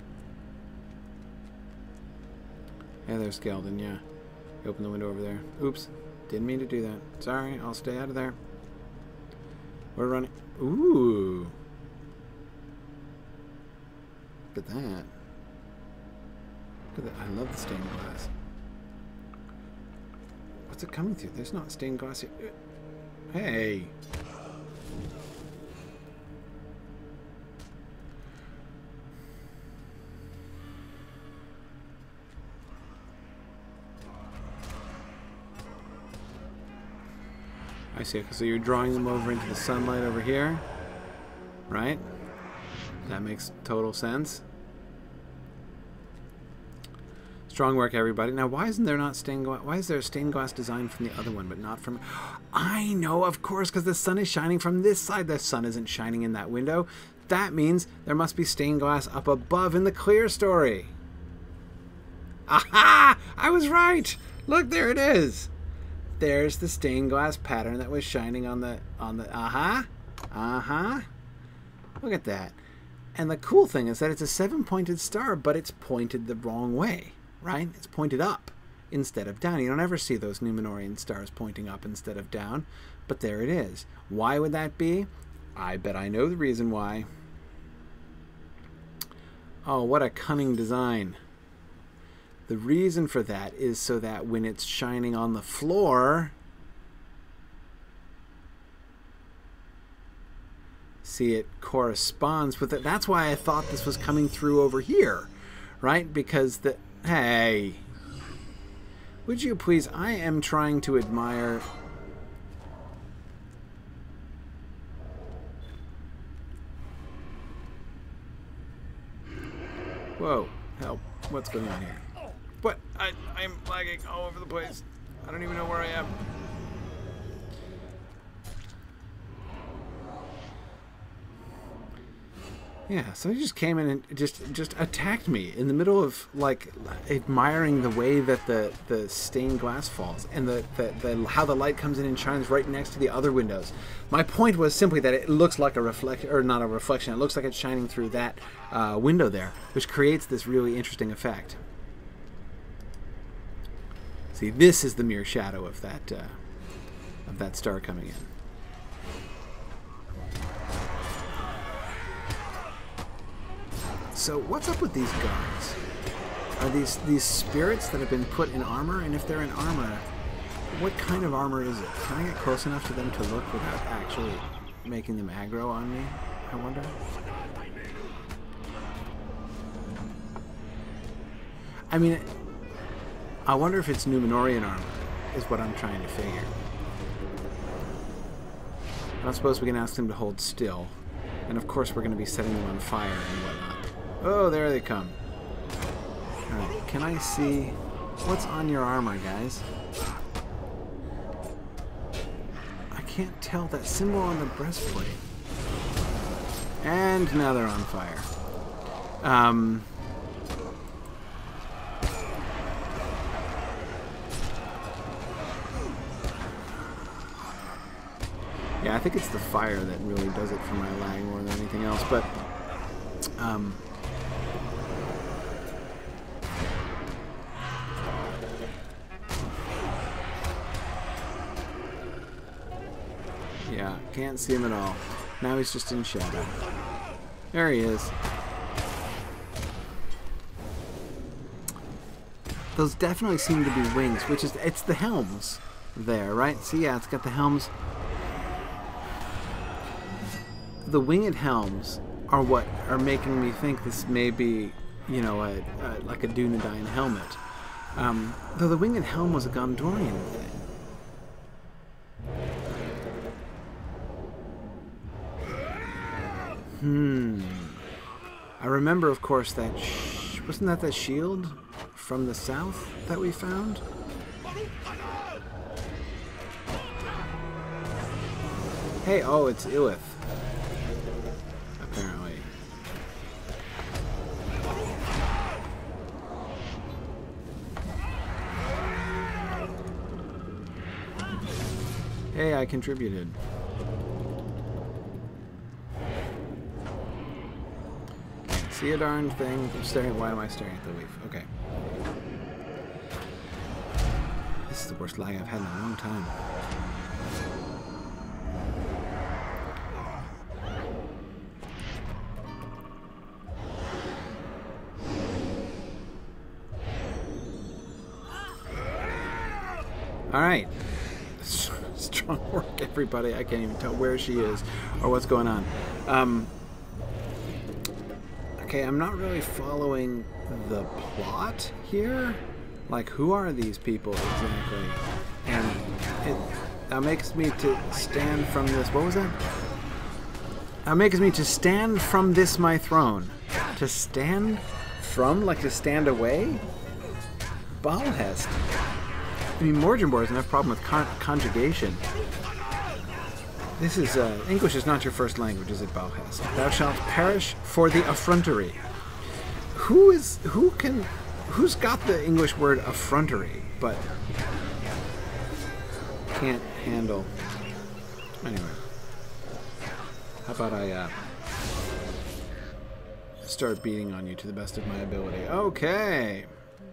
Yeah, there's Geldin, yeah. You open the window over there. Oops. Didn't mean to do that. Sorry, I'll stay out of there. We're running. Ooh. Look at that. Look at that. I love the stained glass. What's it coming through? There's not stained glass here. Hey. I see. So you're drawing them over into the sunlight over here, right? That makes total sense. Strong work, everybody. Now, why isn't there not stained glass? Why is there a stained glass design from the other one, but not from... I know, of course, because the sun is shining from this side. The sun isn't shining in that window. That means there must be stained glass up above in the clear story. Aha! I was right! Look, there it is. There's the stained glass pattern that was shining on the... on the. Uh-huh. Uh-huh. Look at that. And the cool thing is that it's a seven-pointed star, but it's pointed the wrong way. Right? It's pointed up instead of down. You don't ever see those Numenorian stars pointing up instead of down, but there it is. Why would that be? I bet I know the reason why. Oh, what a cunning design. The reason for that is so that when it's shining on the floor, see, it corresponds with it. That's why I thought this was coming through over here, right? Because the... Hey, would you please? I am trying to admire. Whoa, help. What's going on here? What? I, I'm lagging all over the place. I don't even know where I am. Yeah, so he just came in and just just attacked me in the middle of, like, admiring the way that the, the stained glass falls and the, the, the how the light comes in and shines right next to the other windows. My point was simply that it looks like a reflection, or not a reflection, it looks like it's shining through that uh, window there, which creates this really interesting effect. See, this is the mere shadow of that, uh, of that star coming in. So what's up with these guards? Are these these spirits that have been put in armor? And if they're in armor, what kind of armor is it? Can I get close enough to them to look without actually making them aggro on me? I wonder. I mean, I wonder if it's Numenorian armor, is what I'm trying to figure. I don't suppose we can ask them to hold still. And of course we're going to be setting them on fire and whatnot. Oh, there they come. Alright, can I see what's on your armor, guys? I can't tell that symbol on the breastplate. And now they're on fire. Um... Yeah, I think it's the fire that really does it for my lag more than anything else, but... Um... Yeah, can't see him at all. Now he's just in shadow. There he is. Those definitely seem to be wings, which is, it's the helms there, right? See, yeah, it's got the helms. The winged helms are what are making me think this may be, you know, a, a, like a Dunedain helmet. Um, though the winged helm was a Gondorian thing. Hmm. I remember, of course, that sh wasn't that that shield from the south that we found? Hey, oh, it's Illith. Apparently. Hey, I contributed. See a darn thing. I'm staring. Why am I staring at the leaf? Okay. This is the worst lag I've had in a long time. All right. Strong work, everybody. I can't even tell where she is or what's going on. Um... Okay, I'm not really following the plot here. Like, who are these people exactly? And it that makes me to stand from this. What was that? That makes me to stand from this my throne. To stand from? Like to stand away? Balhest. I mean, Morgenbor has enough problem with con conjugation. This is, uh, English is not your first language, is it, Balhest? Thou shalt perish for the effrontery. Who is, who can, who's got the English word effrontery, but can't handle, anyway. How about I, uh, start beating on you to the best of my ability. Okay.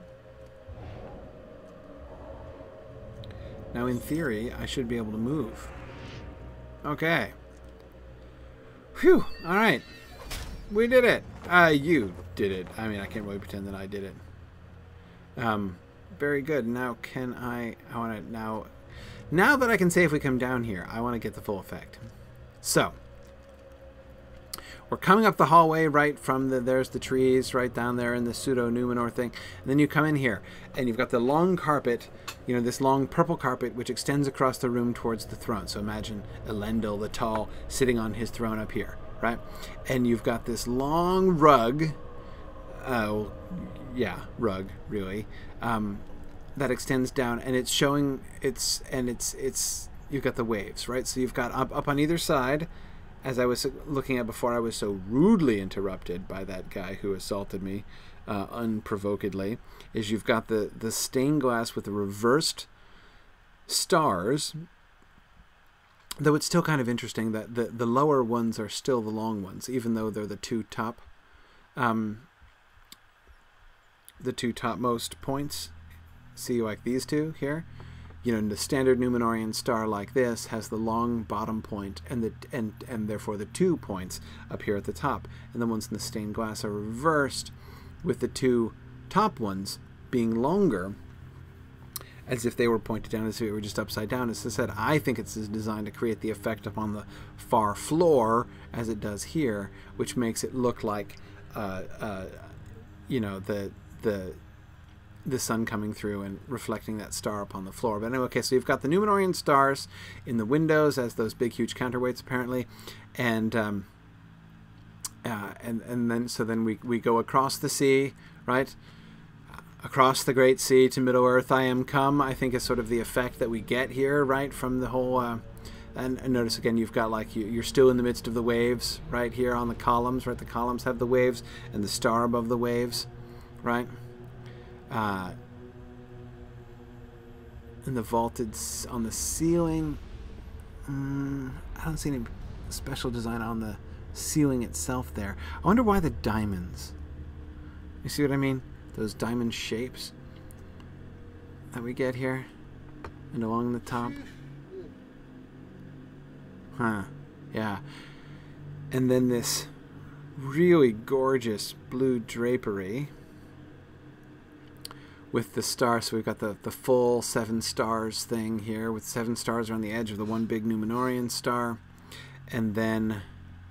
Now, in theory, I should be able to move. Okay. Whew. All right. We did it. Uh, you did it. I mean, I can't really pretend that I did it. Um, very good. Now, can I... I want to... Now, now that I can safely come down here, I want to get the full effect. So, we're coming up the hallway right from the... There's the trees right down there in the pseudo-Numenor thing. And then you come in here, and you've got the long carpet... You know, this long purple carpet which extends across the room towards the throne. So imagine Elendil the Tall sitting on his throne up here, right? And you've got this long rug, uh, yeah, rug, really, um, that extends down, and it's showing, it's, and it's, it's, you've got the waves, right? So you've got up, up on either side, as I was looking at before, I was so rudely interrupted by that guy who assaulted me uh, unprovokedly, is you've got the, the stained glass with the reversed stars, though it's still kind of interesting that the, the lower ones are still the long ones, even though they're the two top, um, the two topmost points. See, like these two here? You know, the standard Numenorian star like this has the long bottom point and the and and therefore the two points up here at the top, and the ones in the stained glass are reversed, with the two top ones being longer, as if they were pointed down, as if it were just upside down. As I said, I think it's designed to create the effect upon the far floor, as it does here, which makes it look like, uh, uh, you know, the the. the sun coming through and reflecting that star upon the floor. But anyway, okay, so you've got the Numenorian stars in the windows as those big, huge counterweights, apparently, and um, uh, and and then so then we we go across the sea, right, across the great sea to Middle Earth. I am come, I think, is sort of the effect that we get here, right, from the whole. Uh, and, and notice again, you've got like you, you're still in the midst of the waves, right here on the columns, right. The columns have the waves and the star above the waves, right. Uh, and the vaulted s on the ceiling, um, I don't see any special design on the ceiling itself there. I wonder why the diamonds. You see what I mean? Those diamond shapes that we get here and along the top. Huh. Yeah. And then this really gorgeous blue drapery with the stars. So we've got the, the full seven stars thing here, with seven stars around the edge of the one big Numenorian star. And then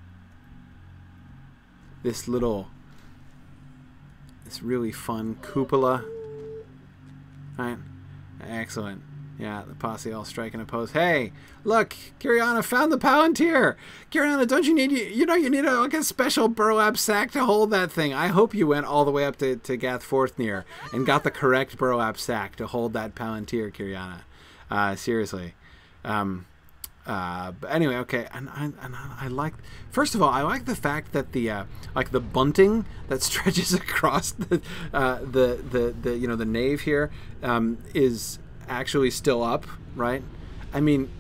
this little, this really fun cupola. Right? Excellent. Yeah, the posse all striking a pose. Hey, look, Kiriana found the Palantir. Kiriana, don't you need, you, you know, you need a, like a special burlap sack to hold that thing. I hope you went all the way up to, to Gath Forthnir and got the correct burlap sack to hold that Palantir, Kiriana. Uh, seriously. Um, uh, but anyway, okay, and I, and I like, first of all, I like the fact that the, uh, like the bunting that stretches across the, uh, the, the, the, you know, the nave here, um, is actually still up, right? I mean,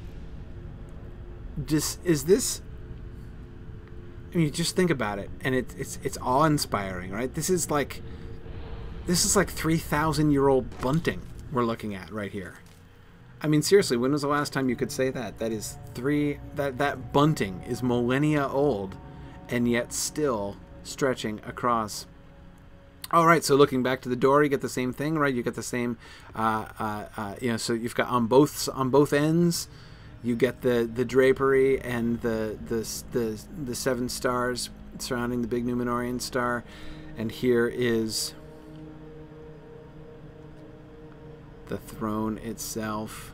just is this, I mean, just think about it, and it, it's it's awe-inspiring, right? This is like this is like three thousand year old bunting we're looking at right here. I mean, seriously, when was the last time you could say that? That is three that that bunting is millennia old, and yet still stretching across. All right, so looking back to the door, you get the same thing, right? You get the same, uh, uh, uh, you know. So you've got on both on both ends, you get the the drapery and the the the the seven stars surrounding the big Numenorian star, and here is the throne itself.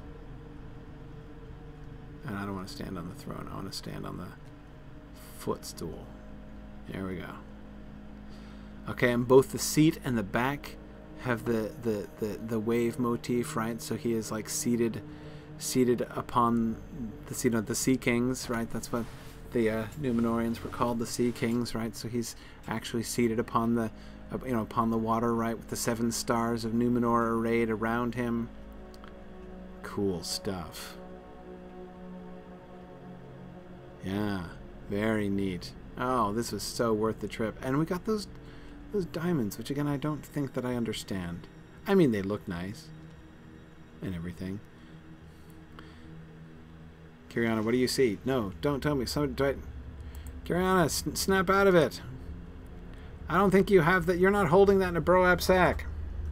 And I don't want to stand on the throne. I want to stand on the footstool. There we go. Okay, and both the seat and the back have the, the, the, the wave motif, right? So he is like seated seated upon the seat of the Sea Kings, right? That's what the uh, Numenorians were called, the Sea Kings, right? So he's actually seated upon the, uh, you know, upon the water, right? With the seven stars of Numenor arrayed around him. Cool stuff. Yeah, very neat. Oh, this was so worth the trip. And we got those those diamonds, which again I don't think that I understand. I mean, they look nice and everything. Kiriana, what do you see? No, don't tell me. So, do I... Kiriana, s snap out of it. I don't think you have that. You're not holding that in a burlap sack.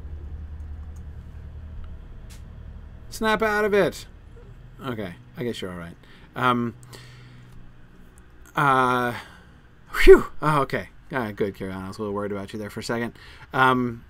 Snap out of it. Okay, I guess you're all right. Um. Uh. Whew. Oh, okay. Ah, good, Kiriana. I was a little worried about you there for a second. Um.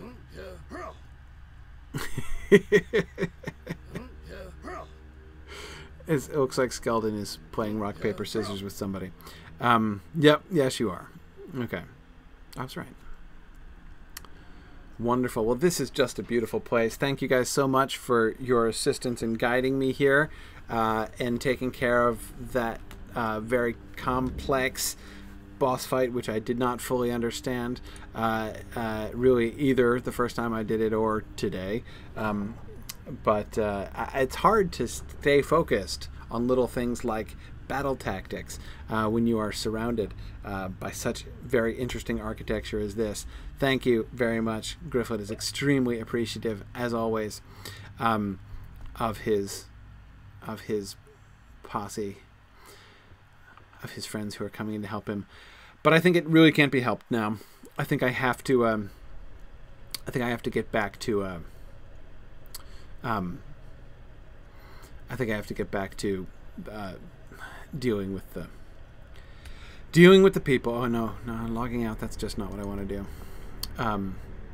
It's, it looks like Skeldon is playing rock, paper, scissors with somebody. Um, yep, yes, you are. Okay. I was right. Wonderful. Well, this is just a beautiful place. Thank you guys so much for your assistance in guiding me here uh, and taking care of that uh, very complex boss fight, which I did not fully understand uh, uh, really either the first time I did it or today. Um, but uh, it's hard to stay focused on little things like battle tactics uh, when you are surrounded uh, by such very interesting architecture as this. Thank you very much. Gryfflet is extremely appreciative, as always, um, of his of his posse, of his friends who are coming in to help him. But I think it really can't be helped now. I think I have to. Um, I think I have to get back to. Uh, um, I think I have to get back to uh, dealing with the dealing with the people. Oh no, no, logging out. That's just not what I want to do. Um,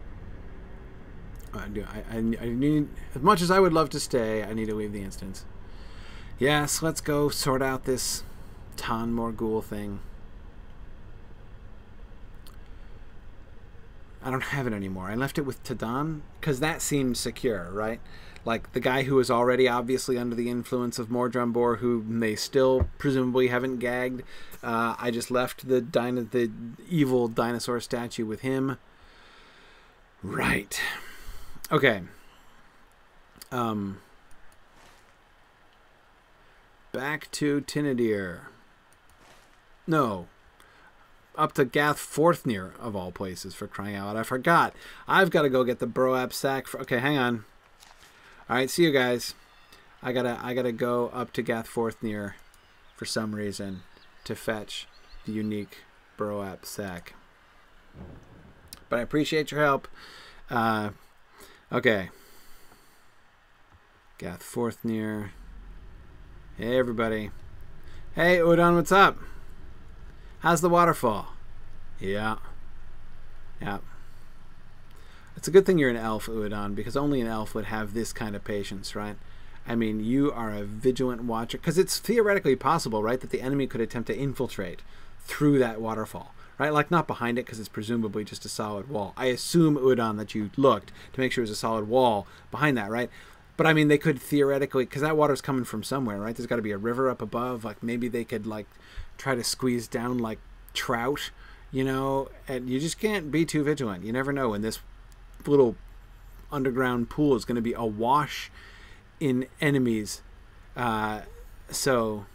I do. I, I, I need, as much as I would love to stay, I need to leave the instance. Yes, let's go sort out this Tan Morgul thing. I don't have it anymore. I left it with Tadan because that seemed secure, right? Like the guy who was already obviously under the influence of Mordrumbor, who they still presumably haven't gagged. Uh, I just left the dino the evil dinosaur statue with him. Right. Okay. Um. Back to Tinadir. No. Up to Gath Forthnir, of all places, for crying out. I forgot. I've got to go get the Burlap sack. For, okay, hang on. All right, see you guys. I gotta, I gotta go up to Gath Forthnir for some reason to fetch the unique Burlap sack. But I appreciate your help. Uh, okay. Gath Forthnir. Hey, everybody. Hey, Udon, what's up? How's the waterfall? Yeah. Yeah. It's a good thing you're an elf, Uadon, because only an elf would have this kind of patience, right? I mean, you are a vigilant watcher, because it's theoretically possible, right, that the enemy could attempt to infiltrate through that waterfall, right? Like, not behind it, because it's presumably just a solid wall. I assume, Uadon, that you looked to make sure it was a solid wall behind that, right? But, I mean, they could theoretically, because that water's coming from somewhere, right? There's got to be a river up above. Like, maybe they could, like, try to squeeze down, like, trout, you know? And you just can't be too vigilant. You never know when this little underground pool is going to be awash in enemies. Uh, so,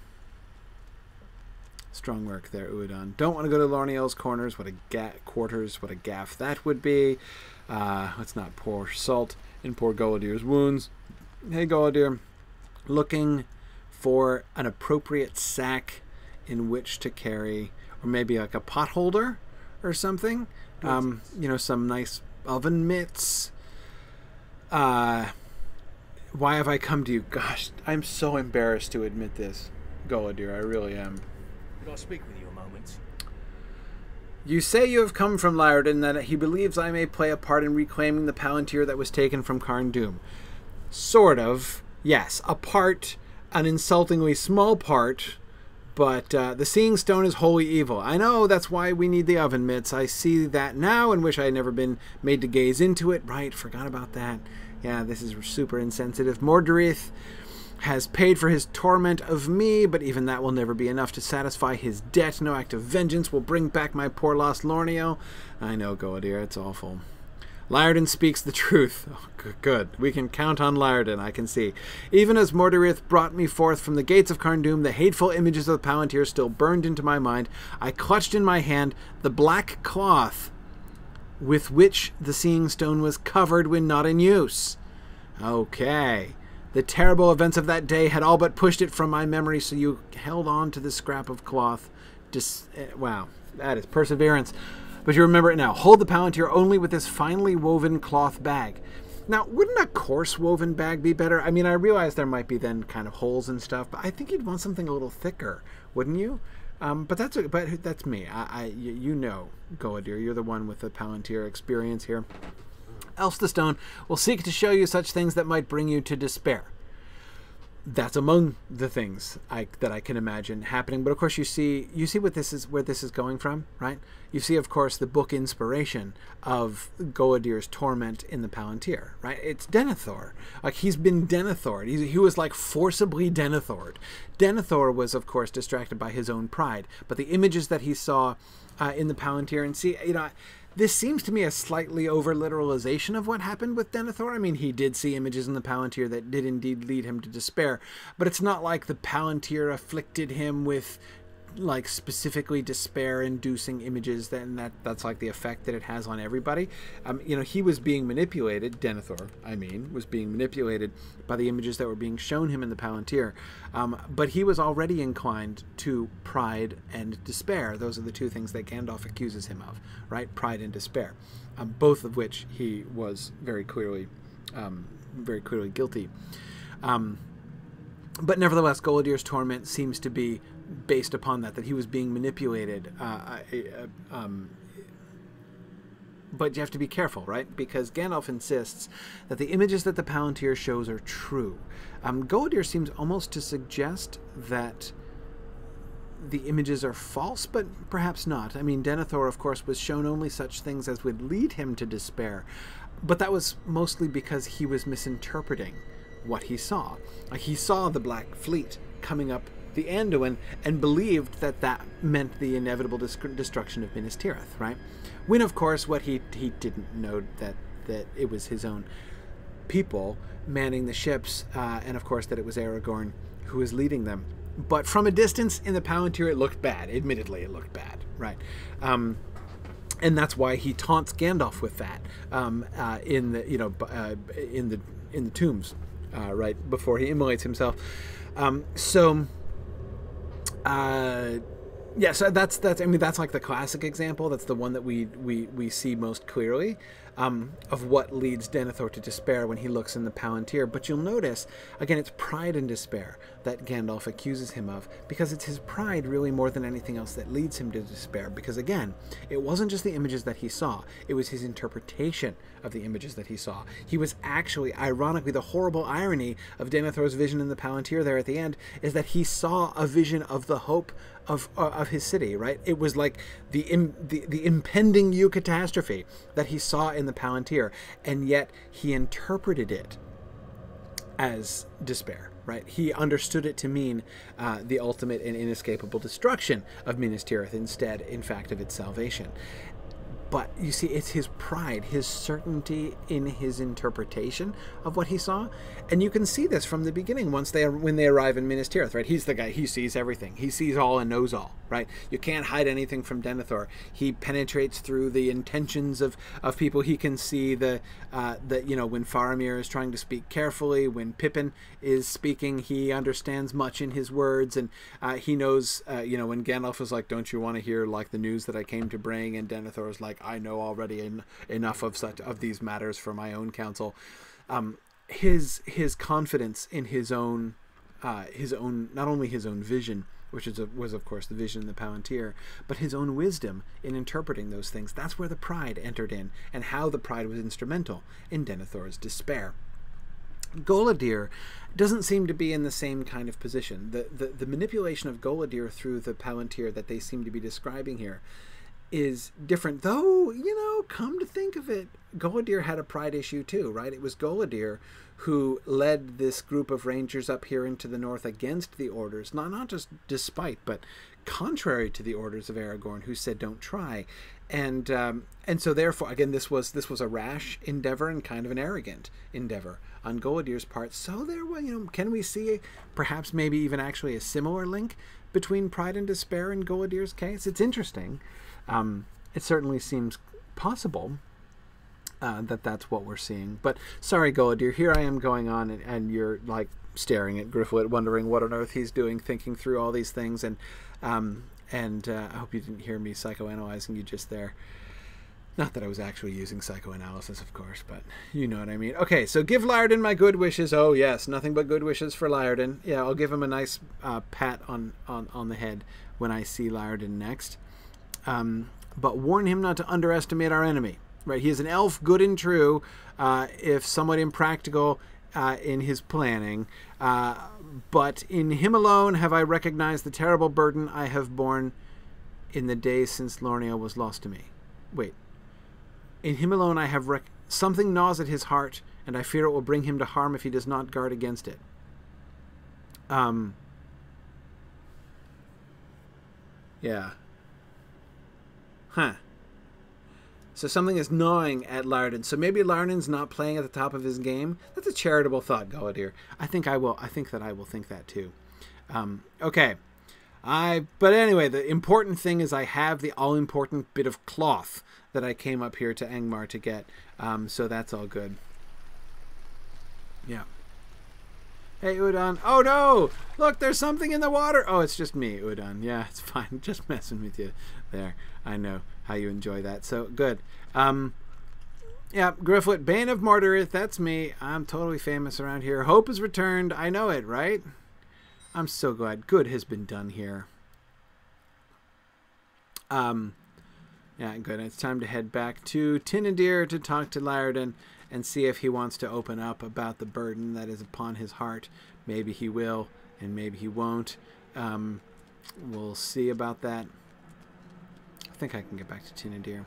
strong work there, Uadon. Don't want to go to Lorniel's corners. What a ga quarters. What a gaff that would be. Uh, let's not pour salt in poor Goladir's wounds. Hey, Goladir. Looking for an appropriate sack in which to carry, or maybe like a pot holder or something. Um, you know, some nice oven mitts. Uh, why have I come to you? Gosh, I'm so embarrassed to admit this, Goladir. I really am. Could I speak with you a moment? You say you have come from Lyredon, that he believes I may play a part in reclaiming the Palantir that was taken from Carn Dûm. Sort of. Yes, a part, an insultingly small part, but uh, the Seeing Stone is wholly evil. I know, that's why we need the oven mitts. I see that now and wish I had never been made to gaze into it. Right, forgot about that. Yeah, this is super insensitive. Mordorith has paid for his torment of me, but even that will never be enough to satisfy his debt. No act of vengeance will bring back my poor lost Lornio. I know, Goladir, it's awful. Lyredon speaks the truth. Oh, good. We can count on Lyredon, I can see. Even as Mordorith brought me forth from the gates of Carn Dûm, the hateful images of the Palantir still burned into my mind. I clutched in my hand the black cloth with which the Seeing Stone was covered when not in use. Okay. The terrible events of that day had all but pushed it from my memory, so you held on to the scrap of cloth. Just, uh, wow, that is perseverance. But you remember it now. Hold the Palantir only with this finely woven cloth bag. Now, wouldn't a coarse woven bag be better? I mean, I realize there might be then kind of holes and stuff, but I think you'd want something a little thicker, wouldn't you? Um, but that's but that's me. I, I you know, Goladir, you're the one with the Palantir experience here. Else the stone will seek to show you such things that might bring you to despair. that's among the things I, that I can imagine happening. But of course, you see, you see what this is, where this is going from, right? You see, of course, the book inspiration of Goladir's torment in the Palantir, right? It's Denethor. Like, he's been Denethored. He, he was like forcibly Denethored. Denethor was, of course, distracted by his own pride. But the images that he saw uh, in the Palantir, and see, you know, this seems to me a slightly over-literalization of what happened with Denethor. I mean, he did see images in the Palantir that did indeed lead him to despair, but it's not like the Palantir afflicted him with, like, specifically despair-inducing images. Then that that's like the effect that it has on everybody. Um, you know, he was being manipulated. Denethor, I mean, was being manipulated by the images that were being shown him in the Palantir. Um, but he was already inclined to pride and despair. Those are the two things that Gandalf accuses him of, right? Pride and despair, um, both of which he was very clearly, um, very clearly guilty. Um, but nevertheless, Goladir's torment seems to be based upon that, that he was being manipulated. Uh, uh, um, but you have to be careful, right? Because Gandalf insists that the images that the Palantir shows are true. Um, Goladir seems almost to suggest that the images are false, but perhaps not. I mean, Denethor, of course, was shown only such things as would lead him to despair. But that was mostly because he was misinterpreting what he saw. Like, he saw the Black Fleet coming up the Anduin and believed that that meant the inevitable destruction of Minas Tirith, right? When, of course, what he he didn't know that that it was his own people manning the ships, uh, and of course that it was Aragorn who was leading them. But from a distance in the Palantir, it looked bad. Admittedly, it looked bad, right? Um, and that's why he taunts Gandalf with that um, uh, in the you know uh, in the in the tombs, uh, right before he immolates himself. Um, so. Uh, yeah, so that's that's. I mean, that's like the classic example. That's the one that we we we see most clearly um, of what leads Denethor to despair when he looks in the Palantir. But you'll notice again, it's pride and despair that Gandalf accuses him of, because it's his pride really more than anything else that leads him to despair. Because again, it wasn't just the images that he saw; it was his interpretation of the images that he saw. He was actually, ironically, the horrible irony of Denethor's vision in the Palantir there at the end is that he saw a vision of the hope of uh, of his city, right? It was like the, Im, the the impending eucatastrophe that he saw in the Palantir, and yet he interpreted it as despair, right? He understood it to mean uh, the ultimate and inescapable destruction of Minas Tirith instead, in fact, of its salvation. But you see, it's his pride, his certainty in his interpretation of what he saw. And you can see this from the beginning once they when they arrive in Minas Tirith, right? He's the guy, he sees everything. He sees all and knows all, right? You can't hide anything from Denethor. He penetrates through the intentions of, of people. He can see the, uh, the, you know, when Faramir is trying to speak carefully, when Pippin is speaking, he understands much in his words. And uh, he knows, uh, you know, when Gandalf is like, don't you want to hear, like, the news that I came to bring? And Denethor is like, I know already en enough of such of these matters for my own counsel. Um, his his confidence in his own uh, his own not only his own vision, which is a, was of course the vision in the Palantir, but his own wisdom in interpreting those things. That's where the pride entered in, and how the pride was instrumental in Denethor's despair. Goladir doesn't seem to be in the same kind of position. The, the the manipulation of Goladir through the Palantir that they seem to be describing here is different, though, you know, come to think of it, Goladir had a pride issue too, right? It was Goladir who led this group of rangers up here into the north against the orders, not not just despite, but contrary to the orders of Aragorn, who said don't try. And um, and so therefore, again, this was this was a rash endeavor and kind of an arrogant endeavor on Goladir's part. So there, well, you know, can we see perhaps maybe even actually a similar link between pride and despair in Goladir's case? It's interesting. Um, it certainly seems possible uh, that that's what we're seeing. But sorry, Goladir, here I am going on, and, and you're like staring at Gryfflet, wondering what on earth he's doing, thinking through all these things. And um, and uh, I hope you didn't hear me psychoanalyzing you just there. Not that I was actually using psychoanalysis, of course, but you know what I mean. Okay, so give Lyrdon my good wishes. Oh, yes, nothing but good wishes for Lyrdon. Yeah, I'll give him a nice uh, pat on, on, on the head when I see Lyrdon next. Um, but warn him not to underestimate our enemy, right? He is an elf, good and true, uh, if somewhat impractical, uh, in his planning, uh, but in him alone have I recognized the terrible burden I have borne in the days since Lornia was lost to me. Wait. In him alone I have rec... Something gnaws at his heart, and I fear it will bring him to harm if he does not guard against it. Um... Yeah. Huh. So something is gnawing at Larden. So maybe Larden's not playing at the top of his game. That's a charitable thought, Galladir. I think I will. I think that I will think that too. Um, okay. I. But anyway, the important thing is I have the all-important bit of cloth that I came up here to Angmar to get. Um, so that's all good. Yeah. Hey, Udon. Oh, no! Look, there's something in the water! Oh, it's just me, Udon. Yeah, it's fine. Just messing with you there. I know how you enjoy that. So, good. Um, yeah, Gryfflet, Bane of Mordorith. That's me. I'm totally famous around here. Hope is returned. I know it, right? I'm so glad. Good has been done here. Um, yeah, good. It's time to head back to Tinadir to talk to Larden and see if he wants to open up about the burden that is upon his heart. Maybe he will, and maybe he won't. Um, we'll see about that. I think I can get back to Tinadir.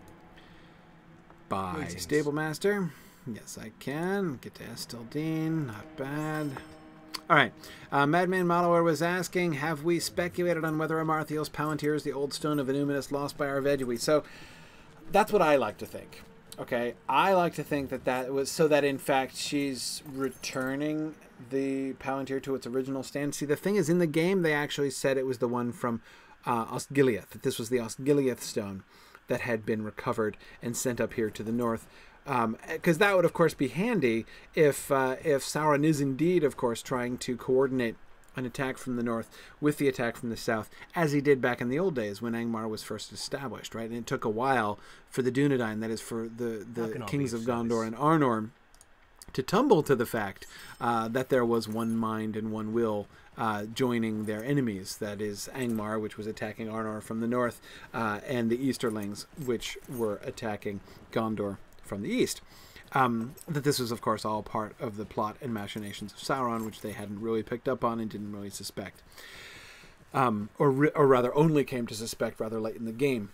Bye, Greetings. Stable Master. Yes, I can. Get to Estaldine. Not bad. All right. Uh, Madman Modeler was asking, have we speculated on whether Amarthiel's Palantir is the old stone of Illuminus lost by Arvedui? So that's what I like to think. Okay, I like to think that that was so that in fact she's returning the Palantir to its original stand. See, the thing is, in the game they actually said it was the one from uh, Osgiliath, that this was the Osgiliath stone that had been recovered and sent up here to the north. Because um, that would, of course, be handy if uh, if Sauron is indeed, of course, trying to coordinate an attack from the north with the attack from the south, as he did back in the old days when Angmar was first established, right? And it took a while for the Dunedain, that is for the, the kings of Gondor and Arnor, to tumble to the fact uh, that there was one mind and one will uh, joining their enemies, that is Angmar, which was attacking Arnor from the north, uh, and the Easterlings, which were attacking Gondor from the east. Um, that this was, of course, all part of the plot and machinations of Sauron, which they hadn't really picked up on and didn't really suspect. Um, or, re- or rather, only came to suspect rather late in the game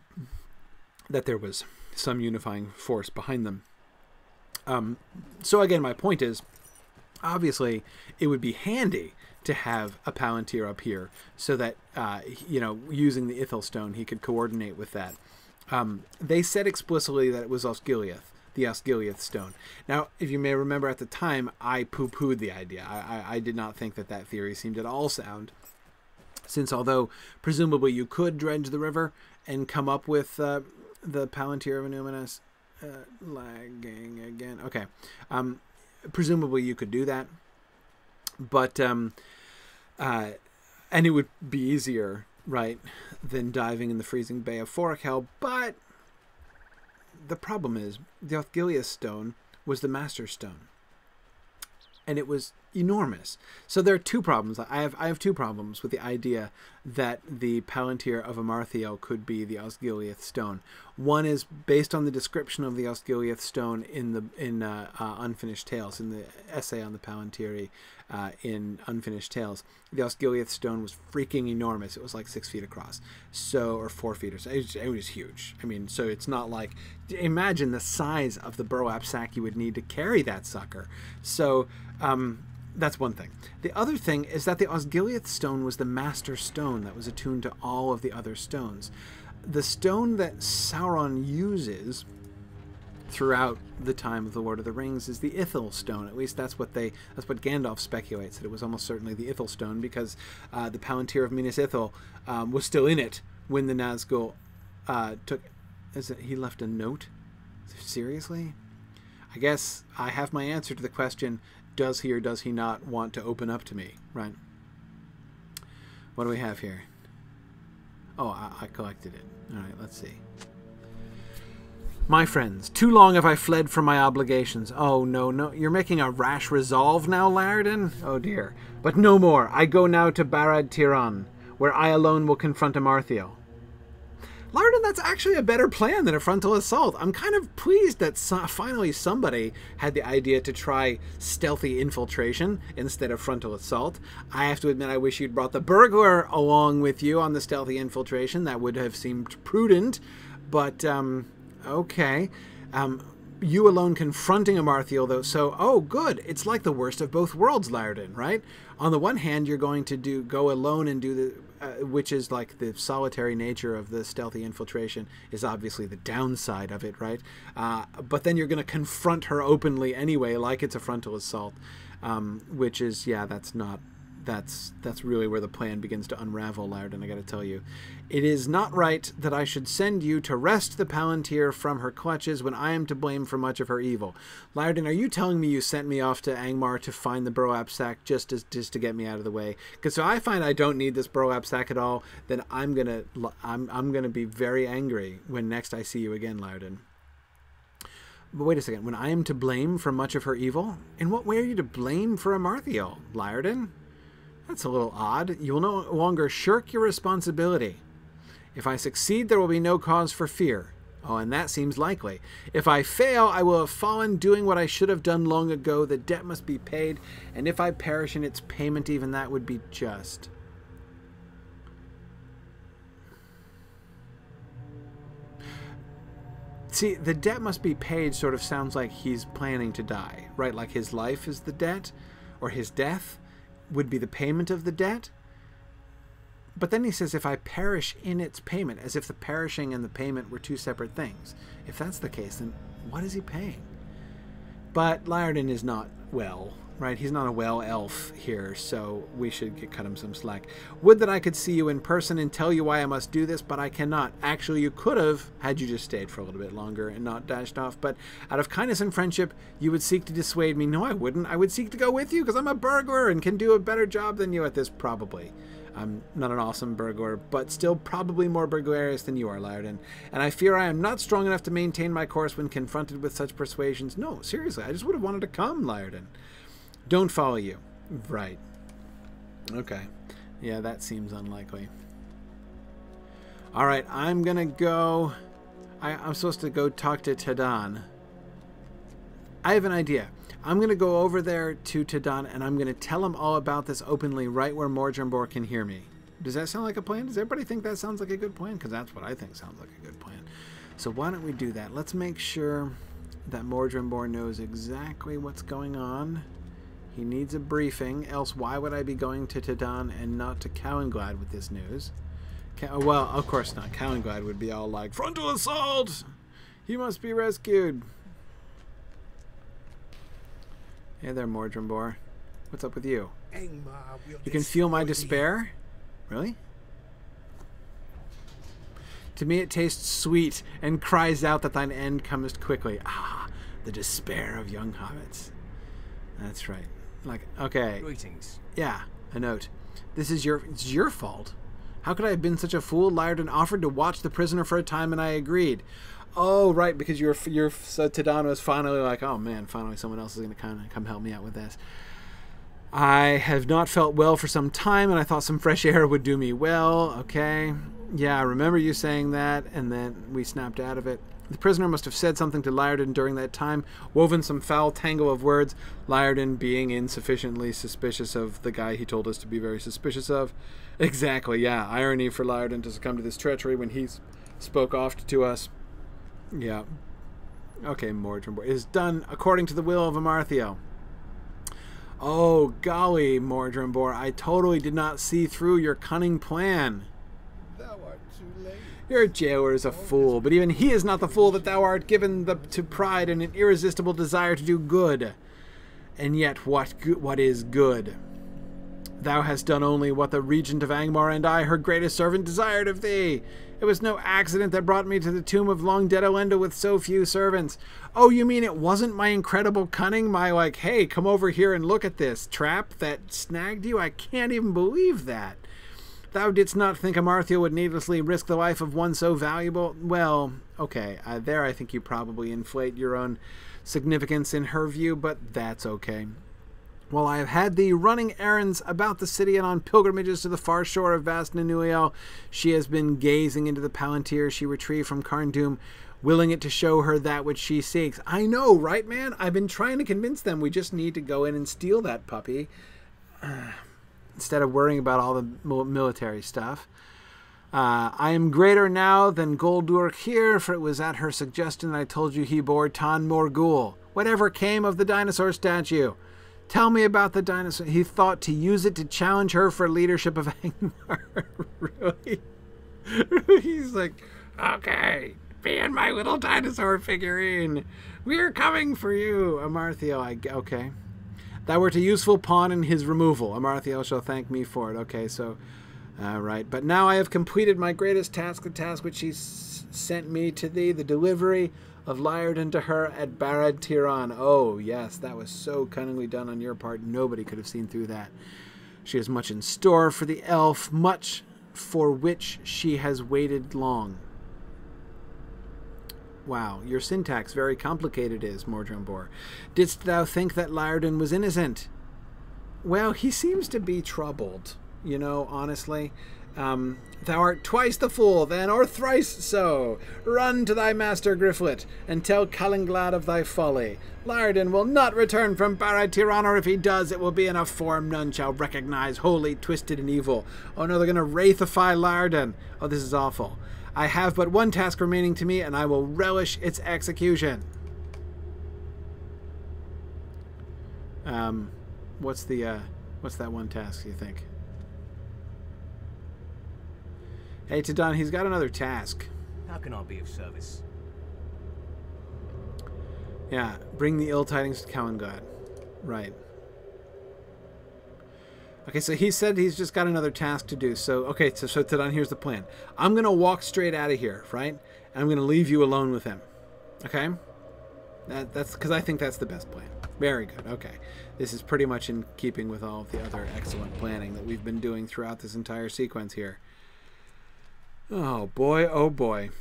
that there was some unifying force behind them. Um, so again, my point is, obviously, it would be handy to have a Palantir up here so that, uh, you know, using the Ithil Stone, he could coordinate with that. Um, they said explicitly that it was Osgiliath, the Osgiliath stone. Now, if you may remember at the time, I poo-pooed the idea. I, I, I did not think that that theory seemed at all sound, since although presumably you could dredge the river and come up with uh, the Palantir of Illuminus, uh, lagging again. Okay, um, presumably you could do that, but um, uh, and it would be easier, right, than diving in the freezing bay of Forakhel, but the problem is, the Osgiliath stone was the Master Stone. And it was enormous. So there are two problems. I have I have two problems with the idea that the Palantir of Amarthiel could be the Osgiliath stone. One is based on the description of the Osgiliath stone in the in uh, uh, Unfinished Tales, in the essay on the Palantiri uh, in Unfinished Tales. The Osgiliath stone was freaking enormous. It was like six feet across, so or four feet or so. It was, it was huge. I mean, so it's not like, imagine the size of the burlap sack you would need to carry that sucker. So. Um, That's one thing. The other thing is that the Osgiliath stone was the master stone that was attuned to all of the other stones. The stone that Sauron uses throughout the time of the Lord of the Rings is the Ithil stone. At least that's what they that's what Gandalf speculates, that it was almost certainly the Ithil stone, because uh, the Palantir of Minas Ithil um, was still in it when the Nazgul uh, took. Is it, he left a note? Seriously? I guess I have my answer to the question. Does he or does he not want to open up to me, right? What do we have here? Oh, I, I collected it. All right, let's see. My friends, too long have I fled from my obligations. Oh, no, no. You're making a rash resolve now, Larden? Oh, dear. But no more. I go now to Barad Tiran, where I alone will confront Amarthiel. Lardon, that's actually a better plan than a frontal assault. I'm kind of pleased that so finally somebody had the idea to try stealthy infiltration instead of frontal assault. I have to admit, I wish you'd brought the burglar along with you on the stealthy infiltration. That would have seemed prudent, but, um, okay. Um, you alone confronting Amarthiel, though, so, oh, good. It's like the worst of both worlds, Lardon, right? On the one hand, you're going to do go alone and do the... Uh, which is like the solitary nature of the stealthy infiltration is obviously the downside of it, right? Uh, but then you're going to confront her openly anyway, like it's a frontal assault, um, which is, yeah, that's not, that's that's really where the plan begins to unravel, Lardon, I got to tell you. It is not right that I should send you to wrest the Palantir from her clutches when I am to blame for much of her evil. Lardon, are you telling me you sent me off to Angmar to find the Burlap sack just as just to get me out of the way? Because so I find I don't need this Burlap sack at all, then I'm gonna I'm I'm gonna be very angry when next I see you again, Lardon. But wait a second, when I am to blame for much of her evil, in what way are you to blame for Amarthiel, Lardon? That's a little odd. You will no longer shirk your responsibility. If I succeed, there will be no cause for fear. Oh, and that seems likely. If I fail, I will have fallen doing what I should have done long ago. The debt must be paid, and if I perish in its payment, even that would be just. See, the debt must be paid sort of sounds like he's planning to die, right? Like his life is the debt, or his death would be the payment of the debt. But then he says, if I perish in its payment, as if the perishing and the payment were two separate things. If that's the case, then what is he paying? But Lardon is not well, right? He's not a well elf here, so we should get, cut him some slack. Would that I could see you in person and tell you why I must do this, but I cannot. Actually, you could have, had you just stayed for a little bit longer and not dashed off. But out of kindness and friendship, you would seek to dissuade me. No, I wouldn't. I would seek to go with you because I'm a burglar and can do a better job than you at this, probably. I'm not an awesome burglar, but still probably more burglarious than you are, Lardon. And I fear I am not strong enough to maintain my course when confronted with such persuasions. No, seriously, I just would have wanted to come, Lardon. Don't follow you. Right. Okay. Yeah, that seems unlikely. Alright, I'm gonna go... I, I'm supposed to go talk to Tadan. I have an idea. I'm going to go over there to Tadan, and I'm going to tell him all about this openly right where Mordrembor can hear me. Does that sound like a plan? Does everybody think that sounds like a good plan? Because that's what I think sounds like a good plan. So why don't we do that? Let's make sure that Mordrembor knows exactly what's going on. He needs a briefing, else why would I be going to Tadan and not to Cowanglad with this news? Well, of course not. Cowanglad would be all like, frontal assault! He must be rescued. Hey there, Mordrembor. What's up with you? You can feel my despair? Really? To me it tastes sweet and cries out that thine end comest quickly. Ah, the despair of young hobbits. That's right. Like, okay. Greetings. Yeah, a note. This is your, it's your fault. How could I have been such a fool? Lardon offered to watch the prisoner for a time and I agreed. Oh, right, because you're, you're, so Tadan was finally like, oh man, finally someone else is going to kind of come help me out with this. I have not felt well for some time, and I thought some fresh air would do me well. Okay. Yeah, I remember you saying that, and then we snapped out of it. The prisoner must have said something to Lardon during that time, woven some foul tangle of words, Lardon being insufficiently suspicious of the guy he told us to be very suspicious of. Exactly, yeah, irony for Lardon to succumb to this treachery when he spoke oft to us. Yeah. Okay, Mordrembor. It is done according to the will of Amarthiel. Oh, golly, Mordrembor, I totally did not see through your cunning plan. Thou art too late. Your jailer is a fool, but even he is not the fool that thou art, given the, to pride and an irresistible desire to do good. And yet, what go what is good? Thou hast done only what the Regent of Angmar and I, her greatest servant, desired of thee. It was no accident that brought me to the tomb of long dead Elenda with so few servants. Oh, you mean it wasn't my incredible cunning, my like, hey, come over here and look at this trap that snagged you? I can't even believe that. Thou didst not think Amarthiel would needlessly risk the life of one so valuable? Well, okay, uh, there I think you probably inflate your own significance in her view, but that's okay. While I have had thee running errands about the city and on pilgrimages to the far shore of vast Nanuiel, she has been gazing into the palantir she retrieved from Carndum, willing it to show her that which she seeks. I know, right, man? I've been trying to convince them we just need to go in and steal that puppy uh, instead of worrying about all the military stuff. Uh, I am greater now than Goldurk here, for it was at her suggestion that I told you he bore Tan Morgul. Whatever came of the dinosaur statue? Tell me about the dinosaur. He thought to use it to challenge her for leadership of Angmar. Really? He's like, okay, be in my little dinosaur figurine. We're coming for you, Amarthiel. I, okay. Thou wert a useful pawn in his removal. Amarthiel shall thank me for it. Okay, so, uh, right. But now I have completed my greatest task, the task which he s sent me to thee, the delivery of Lyrdon to her at Barad Tiran. Oh, yes, that was so cunningly done on your part. Nobody could have seen through that. She has much in store for the elf, much for which she has waited long. Wow, your syntax very complicated is, Mordrembor. Didst thou think that Lyrdon was innocent? Well, he seems to be troubled, you know, honestly. Um, thou art twice the fool, then, or thrice so. Run to thy master Gryfflet, and tell Callanglad of thy folly. Lyrdon will not return from Barad Tiran, or if he does, it will be in a form none shall recognize, wholly twisted and evil. Oh no, they're going to wraithify Lyrdon. Oh, this is awful. I have but one task remaining to me, and I will relish its execution. Um, what's the, uh, what's that one task, you think? Hey, Tadon, he's got another task. How can I be of service? Yeah, bring the ill tidings to Callanglad. Right. Okay, so he said he's just got another task to do. So, okay, so, so Tadon, here's the plan. I'm going to walk straight out of here, right? And I'm going to leave you alone with him. Okay? That, that's because I think that's the best plan. Very good. Okay. This is pretty much in keeping with all of the other excellent planning that we've been doing throughout this entire sequence here. Oh boy, oh boy.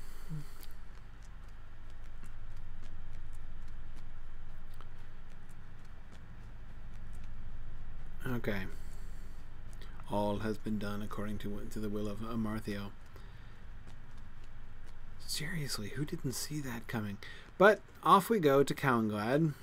Okay. All has been done according to, to the will of Amarthiel. Seriously, who didn't see that coming? But off we go to Callanglad.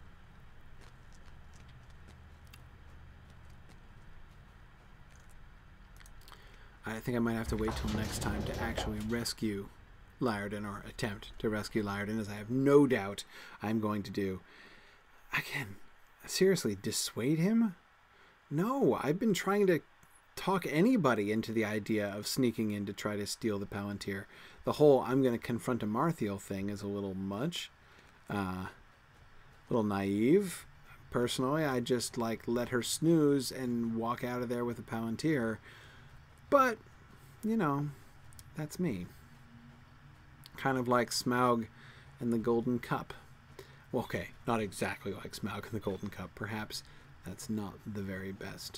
I think I might have to wait till next time to actually rescue Lyrdon, or attempt to rescue Lyrdon, as I have no doubt I'm going to do. Again, seriously, dissuade him? No, I've been trying to talk anybody into the idea of sneaking in to try to steal the Palantir. The whole I'm going to confront Amarthiel thing is a little much. Uh, a little naive. Personally, I just like let her snooze and walk out of there with a Palantir. But, you know, that's me. Kind of like Smaug and the Golden Cup. Well, okay, not exactly like Smaug and the Golden Cup. Perhaps that's not the very best.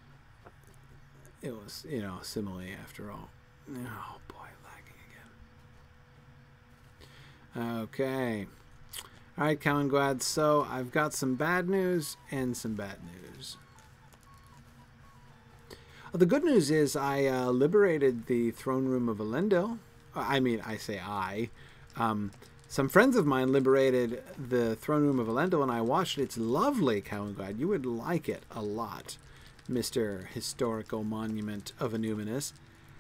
It was, you know, simile after all. Oh, boy, lagging again. Okay. All right, Callanglad, so I've got some bad news and some bad news. The good news is I uh, liberated the throne room of Elendil. I mean, I say I. Um, some friends of mine liberated the throne room of Elendil, and I watched it. It's lovely, Callanglad. You would like it a lot, Mister Historical Monument of Enuminus.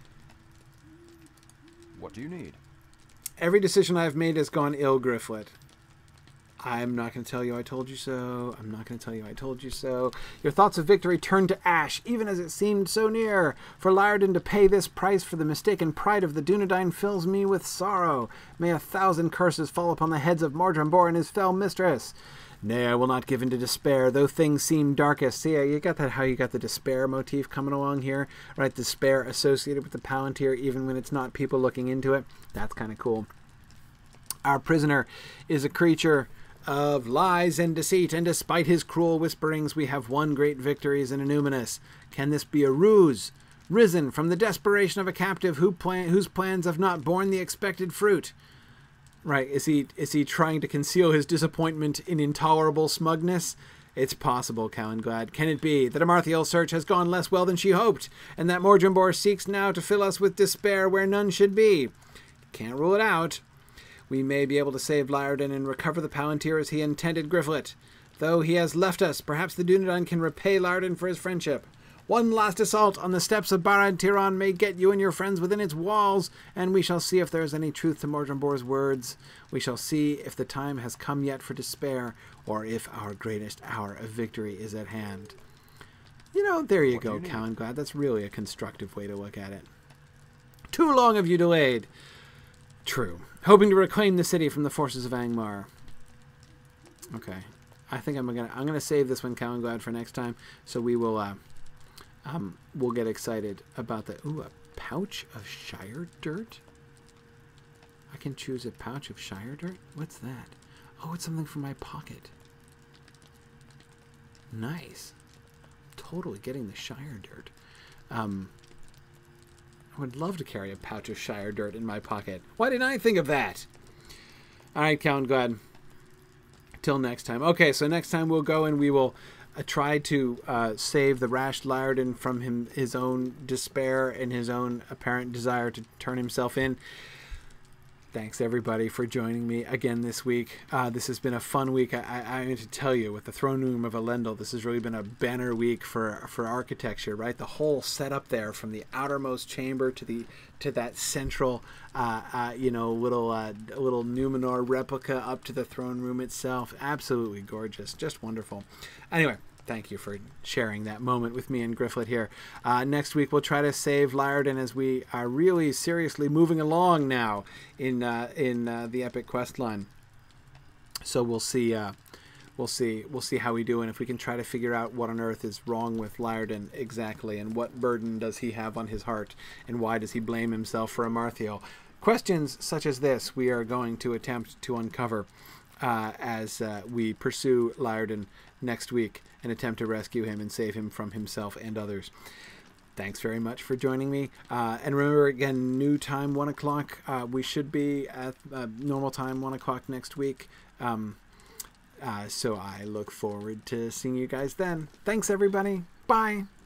What do you need? Every decision I've made has gone ill, Gryfflet. I'm not going to tell you I told you so. I'm not going to tell you I told you so. Your thoughts of victory turned to ash, even as it seemed so near. For Lyrdon to pay this price for the mistaken pride of the Dunedain fills me with sorrow. May a thousand curses fall upon the heads of Mordrembor and his fell mistress. Nay, I will not give in to despair, though things seem darkest. See, you got that, how you got the despair motif coming along here, right? Despair associated with the Palantir, even when it's not people looking into it. That's kind of cool. Our prisoner is a creature of lies and deceit, and despite his cruel whisperings, we have won great victories in Enuminus. Can this be a ruse, risen from the desperation of a captive who plan, whose plans have not borne the expected fruit? Right, is he is he trying to conceal his disappointment in intolerable smugness? It's possible, Cowanglad. Can it be that Amarthiel's search has gone less well than she hoped, and that Mordrambor seeks now to fill us with despair where none should be? Can't rule it out. We may be able to save Lyrdon and recover the Palantir as he intended, Gryfflet. Though he has left us, perhaps the Dunedain can repay Lyrdon for his friendship. One last assault on the steps of Barad Tiran may get you and your friends within its walls, and we shall see if there is any truth to Mordrambor's words. We shall see if the time has come yet for despair, or if our greatest hour of victory is at hand. You know, there you What go, do you Cowanglad. That's really a constructive way to look at it. Too long have you delayed. True. Hoping to reclaim the city from the forces of Angmar. Okay. I think I'm gonna I'm gonna save this one, Cowanglad, for next time. So we will uh um we'll get excited about the ooh, a pouch of Shire dirt? I can choose a pouch of Shire dirt? What's that? Oh, it's something for my pocket. Nice. Totally getting the Shire dirt. Um I would love to carry a pouch of Shire dirt in my pocket. Why didn't I think of that? All right, Cowanglad. Till next time. Okay, so next time we'll go and we will uh, try to uh, save the rash Lyrdon from him, his own despair and his own apparent desire to turn himself in. Thanks, everybody, for joining me again this week. Uh, this has been a fun week. I, I, I need to tell you, with the Throne Room of Elendil, this has really been a banner week for for architecture, right? The whole setup there, from the outermost chamber to the to that central, uh, uh, you know, little uh, little Numenor replica up to the throne room itself. Absolutely gorgeous, just wonderful. Anyway. Thank you for sharing that moment with me and Gryfflet here. Uh, next week, we'll try to save Lyrdon as we are really seriously moving along now in uh, in uh, the epic quest line. So we'll see, uh, we'll see, we'll see how we do, and if we can try to figure out what on earth is wrong with Lyrdon exactly, and what burden does he have on his heart, and why does he blame himself for Amarthiel? Questions such as this we are going to attempt to uncover uh, as uh, we pursue Lyrdon next week and attempt to rescue him and save him from himself and others. Thanks very much for joining me. Uh, and remember, again, new time, one o'clock. Uh, we should be at uh, normal time, one o'clock next week. Um, uh, so I look forward to seeing you guys then. Thanks, everybody. Bye.